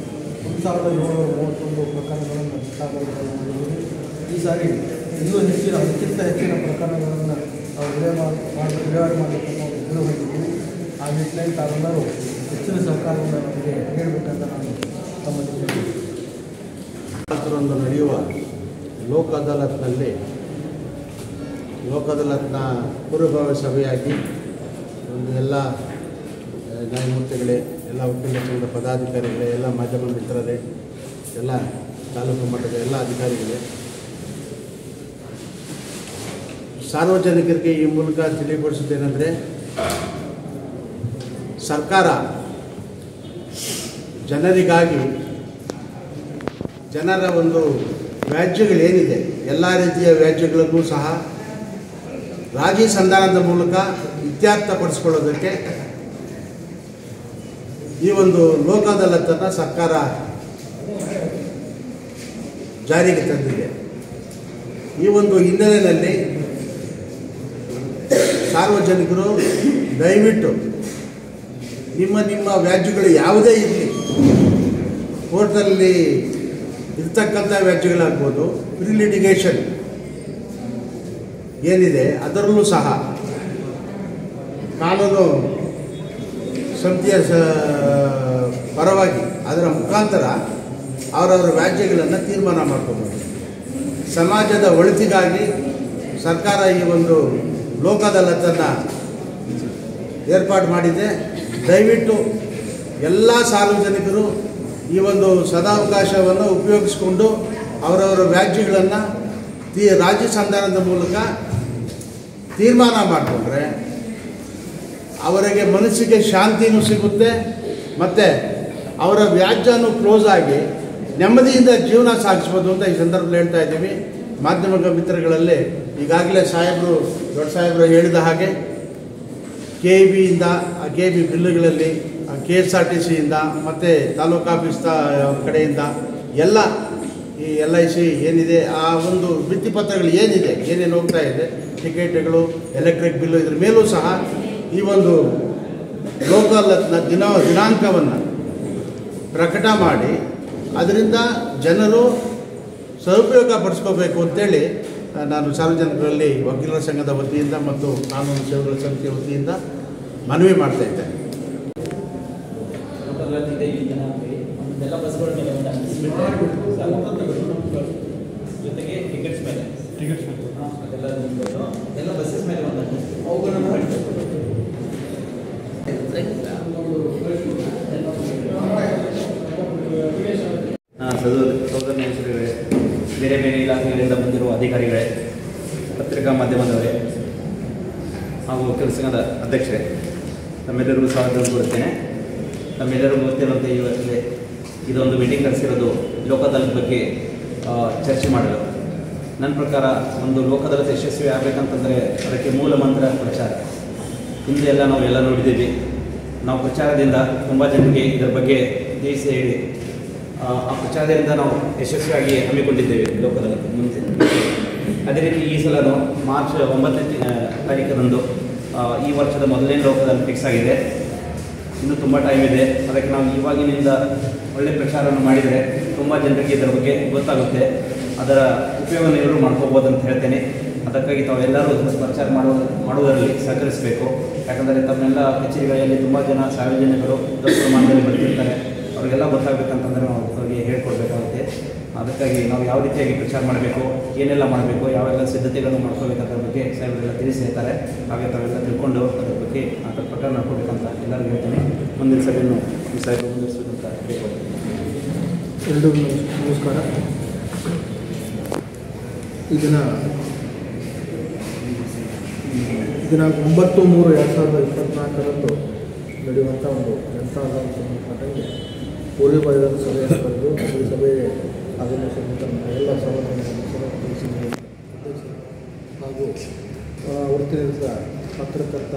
1731 ಪ್ರಕರಣಗಳನ್ನು ಮಾಡಿದ್ದೀವಿ. ಈ ಸಾರಿ ಇನ್ನೂ ಅದಕ್ಕಿಂತ ಹೆಚ್ಚಿನ ಪ್ರಕರಣಗಳನ್ನು ನಾವು ವಿಲೇವಾರಿ ಮಾಡಬೇಕನ್ನೋ ಗುರಿ ಹೊಂದಿದ್ದೀವಿ. ಆ ನಿಟ್ಟಿನಲ್ಲಿ ತಾವೆಲ್ಲರೂ ಹೆಚ್ಚಿನ ಸಹಕಾರವನ್ನು ನಮಗೆ ನೀಡಬೇಕಂತ ನಾನು ತಮ್ಮಲ್ಲಿ ನಡೆಯುವ ಲೋಕ ಅದಾಲತ್ನಲ್ಲಿ ಲೋಕ ಅದಾಲತ್ನ ಪೂರ್ವಭಾವಿ ಸಭೆಯಾಗಿ ಒಂದು ಎಲ್ಲ ನ್ಯಾಯಮೂರ್ತಿಗಳೇ, ಎಲ್ಲ ವಕೀಲ ಸಂಘದ ಪದಾಧಿಕಾರಿಗಳೇ, ಎಲ್ಲ ಮಾಧ್ಯಮ ಮಿತ್ರರೇ, ಎಲ್ಲ ತಾಲೂಕು ಮಟ್ಟದ ಎಲ್ಲ ಅಧಿಕಾರಿಗಳೇ, ಸಾರ್ವಜನಿಕರಿಗೆ ಈ ಮೂಲಕ ತಿಳಿಪಡಿಸುತ್ತೇನೆಂದರೆ, ಸರ್ಕಾರ ಜನರಿಗಾಗಿ ಜನರ ಒಂದು ವ್ಯಾಜ್ಯಗಳೇನಿದೆ ಎಲ್ಲ ರೀತಿಯ ವ್ಯಾಜ್ಯಗಳನ್ನು ಸಹ ರಾಜಿ ಸಂಧಾನದ ಮೂಲಕ ಇತ್ಯರ್ಥಪಡಿಸ್ಕೊಳ್ಳೋದಕ್ಕೆ ಈ ಒಂದು ಲೋಕ ಅದಾಲತನ್ನು ಸರ್ಕಾರ ಜಾರಿಗೆ ತಂದಿದೆ. ಈ ಒಂದು ಹಿನ್ನೆಲೆಯಲ್ಲಿ ಸಾರ್ವಜನಿಕರು ದಯವಿಟ್ಟು ನಿಮ್ಮ ವ್ಯಾಜ್ಯಗಳು ಯಾವುದೇ ಇರಲಿ, ಕೋರ್ಟಲ್ಲಿ ಇರ್ತಕ್ಕಂಥ ವ್ಯಾಜ್ಯಗಳಾಗ್ಬೋದು, ಪ್ರೀ ಲಿಟಿಗೇಷನ್ ಏನಿದೆ ಅದರಲ್ಲೂ ಸಹ ಕಾನೂನು ಸಮಿತಿಯ ಪರವಾಗಿ ಅದರ ಮುಖಾಂತರ ಅವರವರ ವ್ಯಾಜ್ಯಗಳನ್ನು ತೀರ್ಮಾನ ಮಾಡ್ಕೋಬೋದು. ಸಮಾಜದ ಒಳಿತಿಗಾಗಿ ಸರ್ಕಾರ ಈ ಒಂದು ಲೋಕ ಅದಾಲತನ್ನು ಏರ್ಪಾಡು ಮಾಡಿದೆ. ದಯವಿಟ್ಟು ಎಲ್ಲ ಸಾರ್ವಜನಿಕರು ಈ ಒಂದು ಸದಾವಕಾಶವನ್ನು ಉಪಯೋಗಿಸಿಕೊಂಡು ಅವರವರ ವ್ಯಾಜ್ಯಗಳನ್ನು ರಾಜಿ ಸಂಧಾನದ ಮೂಲಕ ತೀರ್ಮಾನ ಮಾಡಿಕೊಂಡ್ರೆ ಅವರಿಗೆ ಮನಸ್ಸಿಗೆ ಶಾಂತಿನೂ ಸಿಗುತ್ತೆ ಮತ್ತು ಅವರ ವ್ಯಾಜ್ಯನೂ ಕ್ಲೋಸ್ ಆಗಿ ನೆಮ್ಮದಿಯಿಂದ ಜೀವನ ಸಾಗಿಸ್ಬೋದು ಅಂತ ಈ ಸಂದರ್ಭದಲ್ಲಿ ಹೇಳ್ತಾ ಇದ್ದೀವಿ. ಮಾಧ್ಯಮ ಮಿತ್ರಗಳಲ್ಲಿ ಈಗಾಗಲೇ ದೊಡ್ಡ ಸಾಹೇಬರು ಹೇಳಿದ ಹಾಗೆ KEBಯಿಂದ KEB ಬಿಲ್ಲುಗಳಲ್ಲಿ KSRTCಯಿಂದ ಮತ್ತು ತಾಲೂಕು ಆಫೀಸ್ ಕಡೆಯಿಂದ ಎಲ್ಲ ಈ LIC ಏನಿದೆ ಆ ಒಂದು ಭಿತ್ತಿಪತ್ರಗಳು ಏನೇನು ಹೋಗ್ತಾ ಇದೆ, ಟಿಕೆಟ್ಗಳು, ಎಲೆಕ್ಟ್ರಿಕ್ ಬಿಲ್ಲು, ಇದ್ರ ಮೇಲೂ ಸಹ ಈ ಒಂದು ಲೋಕ ಅದಾಲತ್ನ ದಿನಾಂಕವನ್ನು ಪ್ರಕಟ ಮಾಡಿ ಅದರಿಂದ ಜನರು ಸದುಪಯೋಗ ಪಡಿಸ್ಕೋಬೇಕು ಅಂತೇಳಿ ನಾನು ಸಾರ್ವಜನಿಕರಲ್ಲಿ ವಕೀಲರ ಸಂಘದ ವತಿಯಿಂದ ಮತ್ತು ಕಾನೂನು ಸೇವೆಗಳ ಸಮಿತಿಯ ವತಿಯಿಂದ ಮನವಿ ಮಾಡ್ತಾ ಇದ್ದೇನೆ. ಎಲ್ಲ ಬಸ್ಗಳ ಮೇಲೆ ಜೊತೆಗೆ ಟಿಕೆಟ್ಸ್ ಮೇಲೆ ಎಲ್ಲ ಬಸ್ಸಸ್ ಮೇಲೆ ಸೋದರ ಹೆಸರುಗಳೇ, ಬೇರೆ ಬೇರೆ ಇಲಾಖೆಗಳಿಂದ ಬಂದಿರುವ ಅಧಿಕಾರಿಗಳೇ, ಪತ್ರಿಕಾ ಮಾಧ್ಯಮದವರೇ ಹಾಗೂ ವಕೀಲರ ಸಂಘದ ಅಧ್ಯಕ್ಷರೇ, ತಮ್ಮೆಲ್ಲರಿಗೂ ಸ್ವಾಗತ ಕೊಡುತ್ತೇನೆ. ತಮ್ಮೆಲ್ಲರಿಗೂ ಗೊತ್ತಿರುವಂಥ ಇವತ್ತಿಗೆ ಇದೊಂದು ಮೀಟಿಂಗ್ ಕರೆಸಿರೋದು ಲೋಕ ಅದಾಲತ್ ಬಗ್ಗೆ ಚರ್ಚೆ ಮಾಡಲು. ನನ್ನ ಪ್ರಕಾರ ಒಂದು ಲೋಕ ಅದಾಲತ್ ಯಶಸ್ವಿ ಆಗಬೇಕಂತಂದರೆ ಅದಕ್ಕೆ ಮೂಲ ಮಂತ್ರ ಪ್ರಚಾರ. ಹಿಂದೆ ಎಲ್ಲ ನಾವೆಲ್ಲ ನೋಡಿದ್ದೀವಿ, ನಾವು ಪ್ರಚಾರದಿಂದ ತುಂಬ ಜನರಿಗೆ ಇದರ ಬಗ್ಗೆ ತಿಳಿಸಿ ಹೇಳಿ ಆ ಪ್ರಚಾರದಿಂದ ನಾವು ಯಶಸ್ವಿಯಾಗಿ ಹಮ್ಮಿಕೊಂಡಿದ್ದೇವೆ ಲೋಕದಲ್ಲಿ ಮುಂಚೆ. ಅದೇ ರೀತಿ ಈ ಸಲ ಮಾರ್ಚ್ 9ನೇ ತಾರೀಕರಂದು ಈ ವರ್ಷದ ಮೊದಲನೇ ಲೋಕದಲ್ಲಿ ಫಿಕ್ಸ್ ಆಗಿದೆ. ಇನ್ನೂ ತುಂಬ ಟೈಮ್ ಇದೆ. ಅದಕ್ಕೆ ನಾವು ಇವಾಗಿನಿಂದ ಒಳ್ಳೆಯ ಪ್ರಚಾರವನ್ನು ಮಾಡಿದರೆ ತುಂಬ ಜನರಿಗೆ ಇದರ ಬಗ್ಗೆ ಗೊತ್ತಾಗುತ್ತೆ, ಅದರ ಉಪಯೋಗವನ್ನು ಎಲ್ಲರೂ ಮಾಡ್ಕೋಬೋದು ಅಂತ ಹೇಳ್ತೇನೆ. ಅದಕ್ಕಾಗಿ ತಾವೆಲ್ಲರೂ ಪ್ರಚಾರ ಮಾಡುವುದರಲ್ಲಿ ಸಹಕರಿಸಬೇಕು. ಯಾಕಂದರೆ ತಮ್ಮೆಲ್ಲ ಕಚೇರಿಗಳಲ್ಲಿ ತುಂಬ ಜನ ಸಾರ್ವಜನಿಕರು ದೊಡ್ಡ ಪ್ರಮಾಣದಲ್ಲಿ ಬರ್ತಿರ್ತಾರೆ. ಅವರಿಗೆಲ್ಲ ಗೊತ್ತಾಗಬೇಕಂತಂದರೆ ನಾವು ಅವರಿಗೆ ಹೇಳ್ಕೊಡ್ಬೇಕಾಗುತ್ತೆ. ಅದಕ್ಕಾಗಿ ನಾವು ಯಾವ ರೀತಿಯಾಗಿ ಪ್ರಚಾರ ಮಾಡಬೇಕು, ಏನೆಲ್ಲ ಮಾಡಬೇಕು, ಯಾವೆಲ್ಲ ಸಿದ್ಧತೆಗಳನ್ನು ಮಾಡ್ಕೋಬೇಕಂತ ಬಗ್ಗೆ ಸಾಹೇಬರೆಲ್ಲ ತಿಳಿಸಿ ಹೇಳ್ತಾರೆ. ಹಾಗೆ ತಾವೆಲ್ಲ ತಿಳ್ಕೊಂಡು ಅದರ ಬಗ್ಗೆ ಅದರ ಪ್ರಕಾರ ನಡ್ಕೋಬೇಕಂತ ಎಲ್ಲರಿಗೂ ಹೇಳ್ತೇನೆ. ಮುಂದಿನ ಸಭೆಯನ್ನು ಈ ಸಾಹೇಬರು ಮುಂದುವರಿಸಬೇಕಂತ ಹೇಳ್ಕೊಳ್ತೀನಿ. ಎಲ್ರಿಗೂ ನಮಸ್ಕಾರ. ದಿನಾಂಕ 9/3/2024 ನಡೆಯುವಂಥ ಒಂದು ಜನತಾದಳ ಸಂಬಂಧಪಟ್ಟಂಗೆ ಪೂರ್ವ ಬಯಲು ಸಭೆಯನ್ನು ಕರೆದು ಈ ಸಭೆಗೆ ಆಗಮಿಸಿದಂಥ ಎಲ್ಲ ಅಧ್ಯಕ್ಷರು ಹಾಗೂ ವೃತ್ತಿನಿರತ ಪತ್ರಕರ್ತ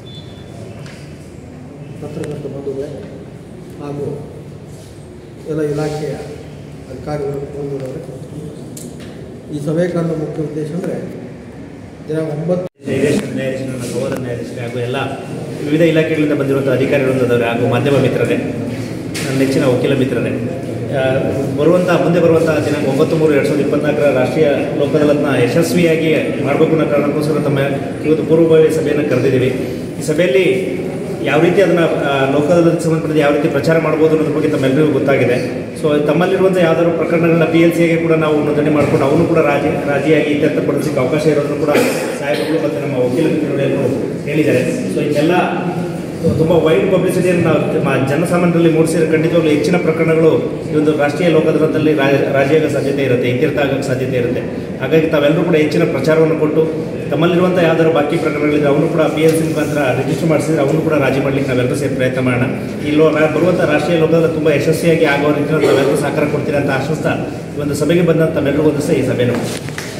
ಬಂಧುಗಳೇ ಹಾಗೂ ಎಲ್ಲ ಇಲಾಖೆಯ ಅಧಿಕಾರಿಗಳು ಬಂದಿದ್ದಾರೆ. ಈ ಸಭೆ ಕಾರಣದ ಮುಖ್ಯ ಉದ್ದೇಶ ಅಂದರೆ ದಿನಾಂಕ 9 ನ್ಯಾಯಾಧೀಶರು, ಸಹೋದರ ನ್ಯಾಯಾಧೀಶರು ಹಾಗೂ ಎಲ್ಲ ವಿವಿಧ ಇಲಾಖೆಗಳಿಂದ ಬಂದಿರುವಂಥ ಅಧಿಕಾರಿಗಳಿದ್ದಾರೆ ಹಾಗೂ ಮಾಧ್ಯಮ ಮಿತ್ರರೇ, ನನ್ನ ನೆಚ್ಚಿನ ವಕೀಲ ಮಿತ್ರರೇ, ಮುಂದೆ ಬರುವಂಥ ದಿನಾಂಕ 9/3/2024 ರಾಷ್ಟ್ರೀಯ ಲೋಕ ಅದಾಲತ್ನ ಯಶಸ್ವಿಯಾಗಿ ಮಾಡಬೇಕು ಅನ್ನೋ ಕಾರಣಕ್ಕೋಸ್ಕರ ತಮ್ಮ ಇವತ್ತು ಪೂರ್ವಭಾವಿ ಸಭೆಯನ್ನು ಕರೆದಿದ್ದೀವಿ. ಈ ಸಭೆಯಲ್ಲಿ ಯಾವ ರೀತಿ ಅದನ್ನು ಲೋಕ ಅದಾಲತ್ಗೆ ಸಂಬಂಧಪಟ್ಟ ಯಾವ ರೀತಿ ಪ್ರಚಾರ ಮಾಡ್ಬೋದು ಅನ್ನೋದ್ರ ಬಗ್ಗೆ ತಮ್ಮೆಲ್ಲರಿಗೂ ಗೊತ್ತಾಗಿದೆ. ಸೊ ತಮ್ಮಲ್ಲಿರುವಂಥ ಯಾವ್ದಾದ್ರು ಪ್ರಕರಣಗಳನ್ನ PLCಗೆ ಕೂಡ ನಾವು ನೋಂದಣಿ ಮಾಡಿಕೊಂಡು ಅವನು ಕೂಡ ರಾಜಿಯಾಗಿ ಇತ್ಯರ್ಥಪಡಿಸಲಿಕ್ಕೆ ಅವಕಾಶ ಇರೋದನ್ನು ಕೂಡ ಸಾಹೇಬರು ಮತ್ತು ನಮ್ಮ ವಕೀಲ ಮಿತ್ರರು ಹೇಳಿದ್ದಾರೆ. ಸೊ ಇದೆಲ್ಲ ತುಂಬ ವೈಡ್ ಪಬ್ಲಿಸಿಟಿಯನ್ನು ನಾವು ಜನಸಾಮಾನ್ಯರಲ್ಲಿ ಮೂಡಿಸಿದರೆ ಖಂಡಿತವಾಗ್ಲೂ ಹೆಚ್ಚಿನ ಪ್ರಕರಣಗಳು ಈ ಒಂದು ರಾಷ್ಟ್ರೀಯ ಲೋಕ ಅದಾಲತ್ನಲ್ಲಿ ರಾಜಿಯಾಗೋ ಸಾಧ್ಯತೆ ಇರುತ್ತೆ, ಇತ್ಯರ್ಥ ಆಗೋಕ್ಕೆ ಸಾಧ್ಯತೆ ಇರುತ್ತೆ. ಹಾಗಾಗಿ ತಾವೆಲ್ಲರೂ ಕೂಡ ಹೆಚ್ಚಿನ ಪ್ರಚಾರವನ್ನು ಕೊಟ್ಟು ತಮ್ಮಲ್ಲಿರುವಂಥ ಯಾವ್ದಾದ್ರು ಬಾಕಿ ಪ್ರಕರಣಗಳಿದ್ರೆ ಅವನು ಕೂಡ PLC ಮುಖಾಂತರ ರಿಜಿಸ್ಟರ್ ಮಾಡಿಸಿದ್ರೆ ಅವನು ಕೂಡ ರಾಜಿ ಮಾಡಲಿಕ್ಕೆ ನಾವೆಲ್ಲರೂ ಸೇರಿ ಪ್ರಯತ್ನ ಮಾಡೋಣ. ಬರುವಂಥ ರಾಷ್ಟ್ರೀಯ ಲೋಕ ಅದಾಲತ್ ತುಂಬ ಯಶಸ್ವಿಯಾಗಿ ಆಗೋ ರೀತಿಯಲ್ಲಿ ತಾವೆಲ್ಲರೂ ಸಹಕಾರ ಕೊಡ್ತೀರಾ ಅಂತ ಆಶ್ವಸ್ತ ಈ ಒಂದು ಸಭೆಗೆ ಬಂದಂಥ ತಾವೆಲ್ಲರಿಗೂ ಒಂದು ಈ ಸಭೆಯನ್ನು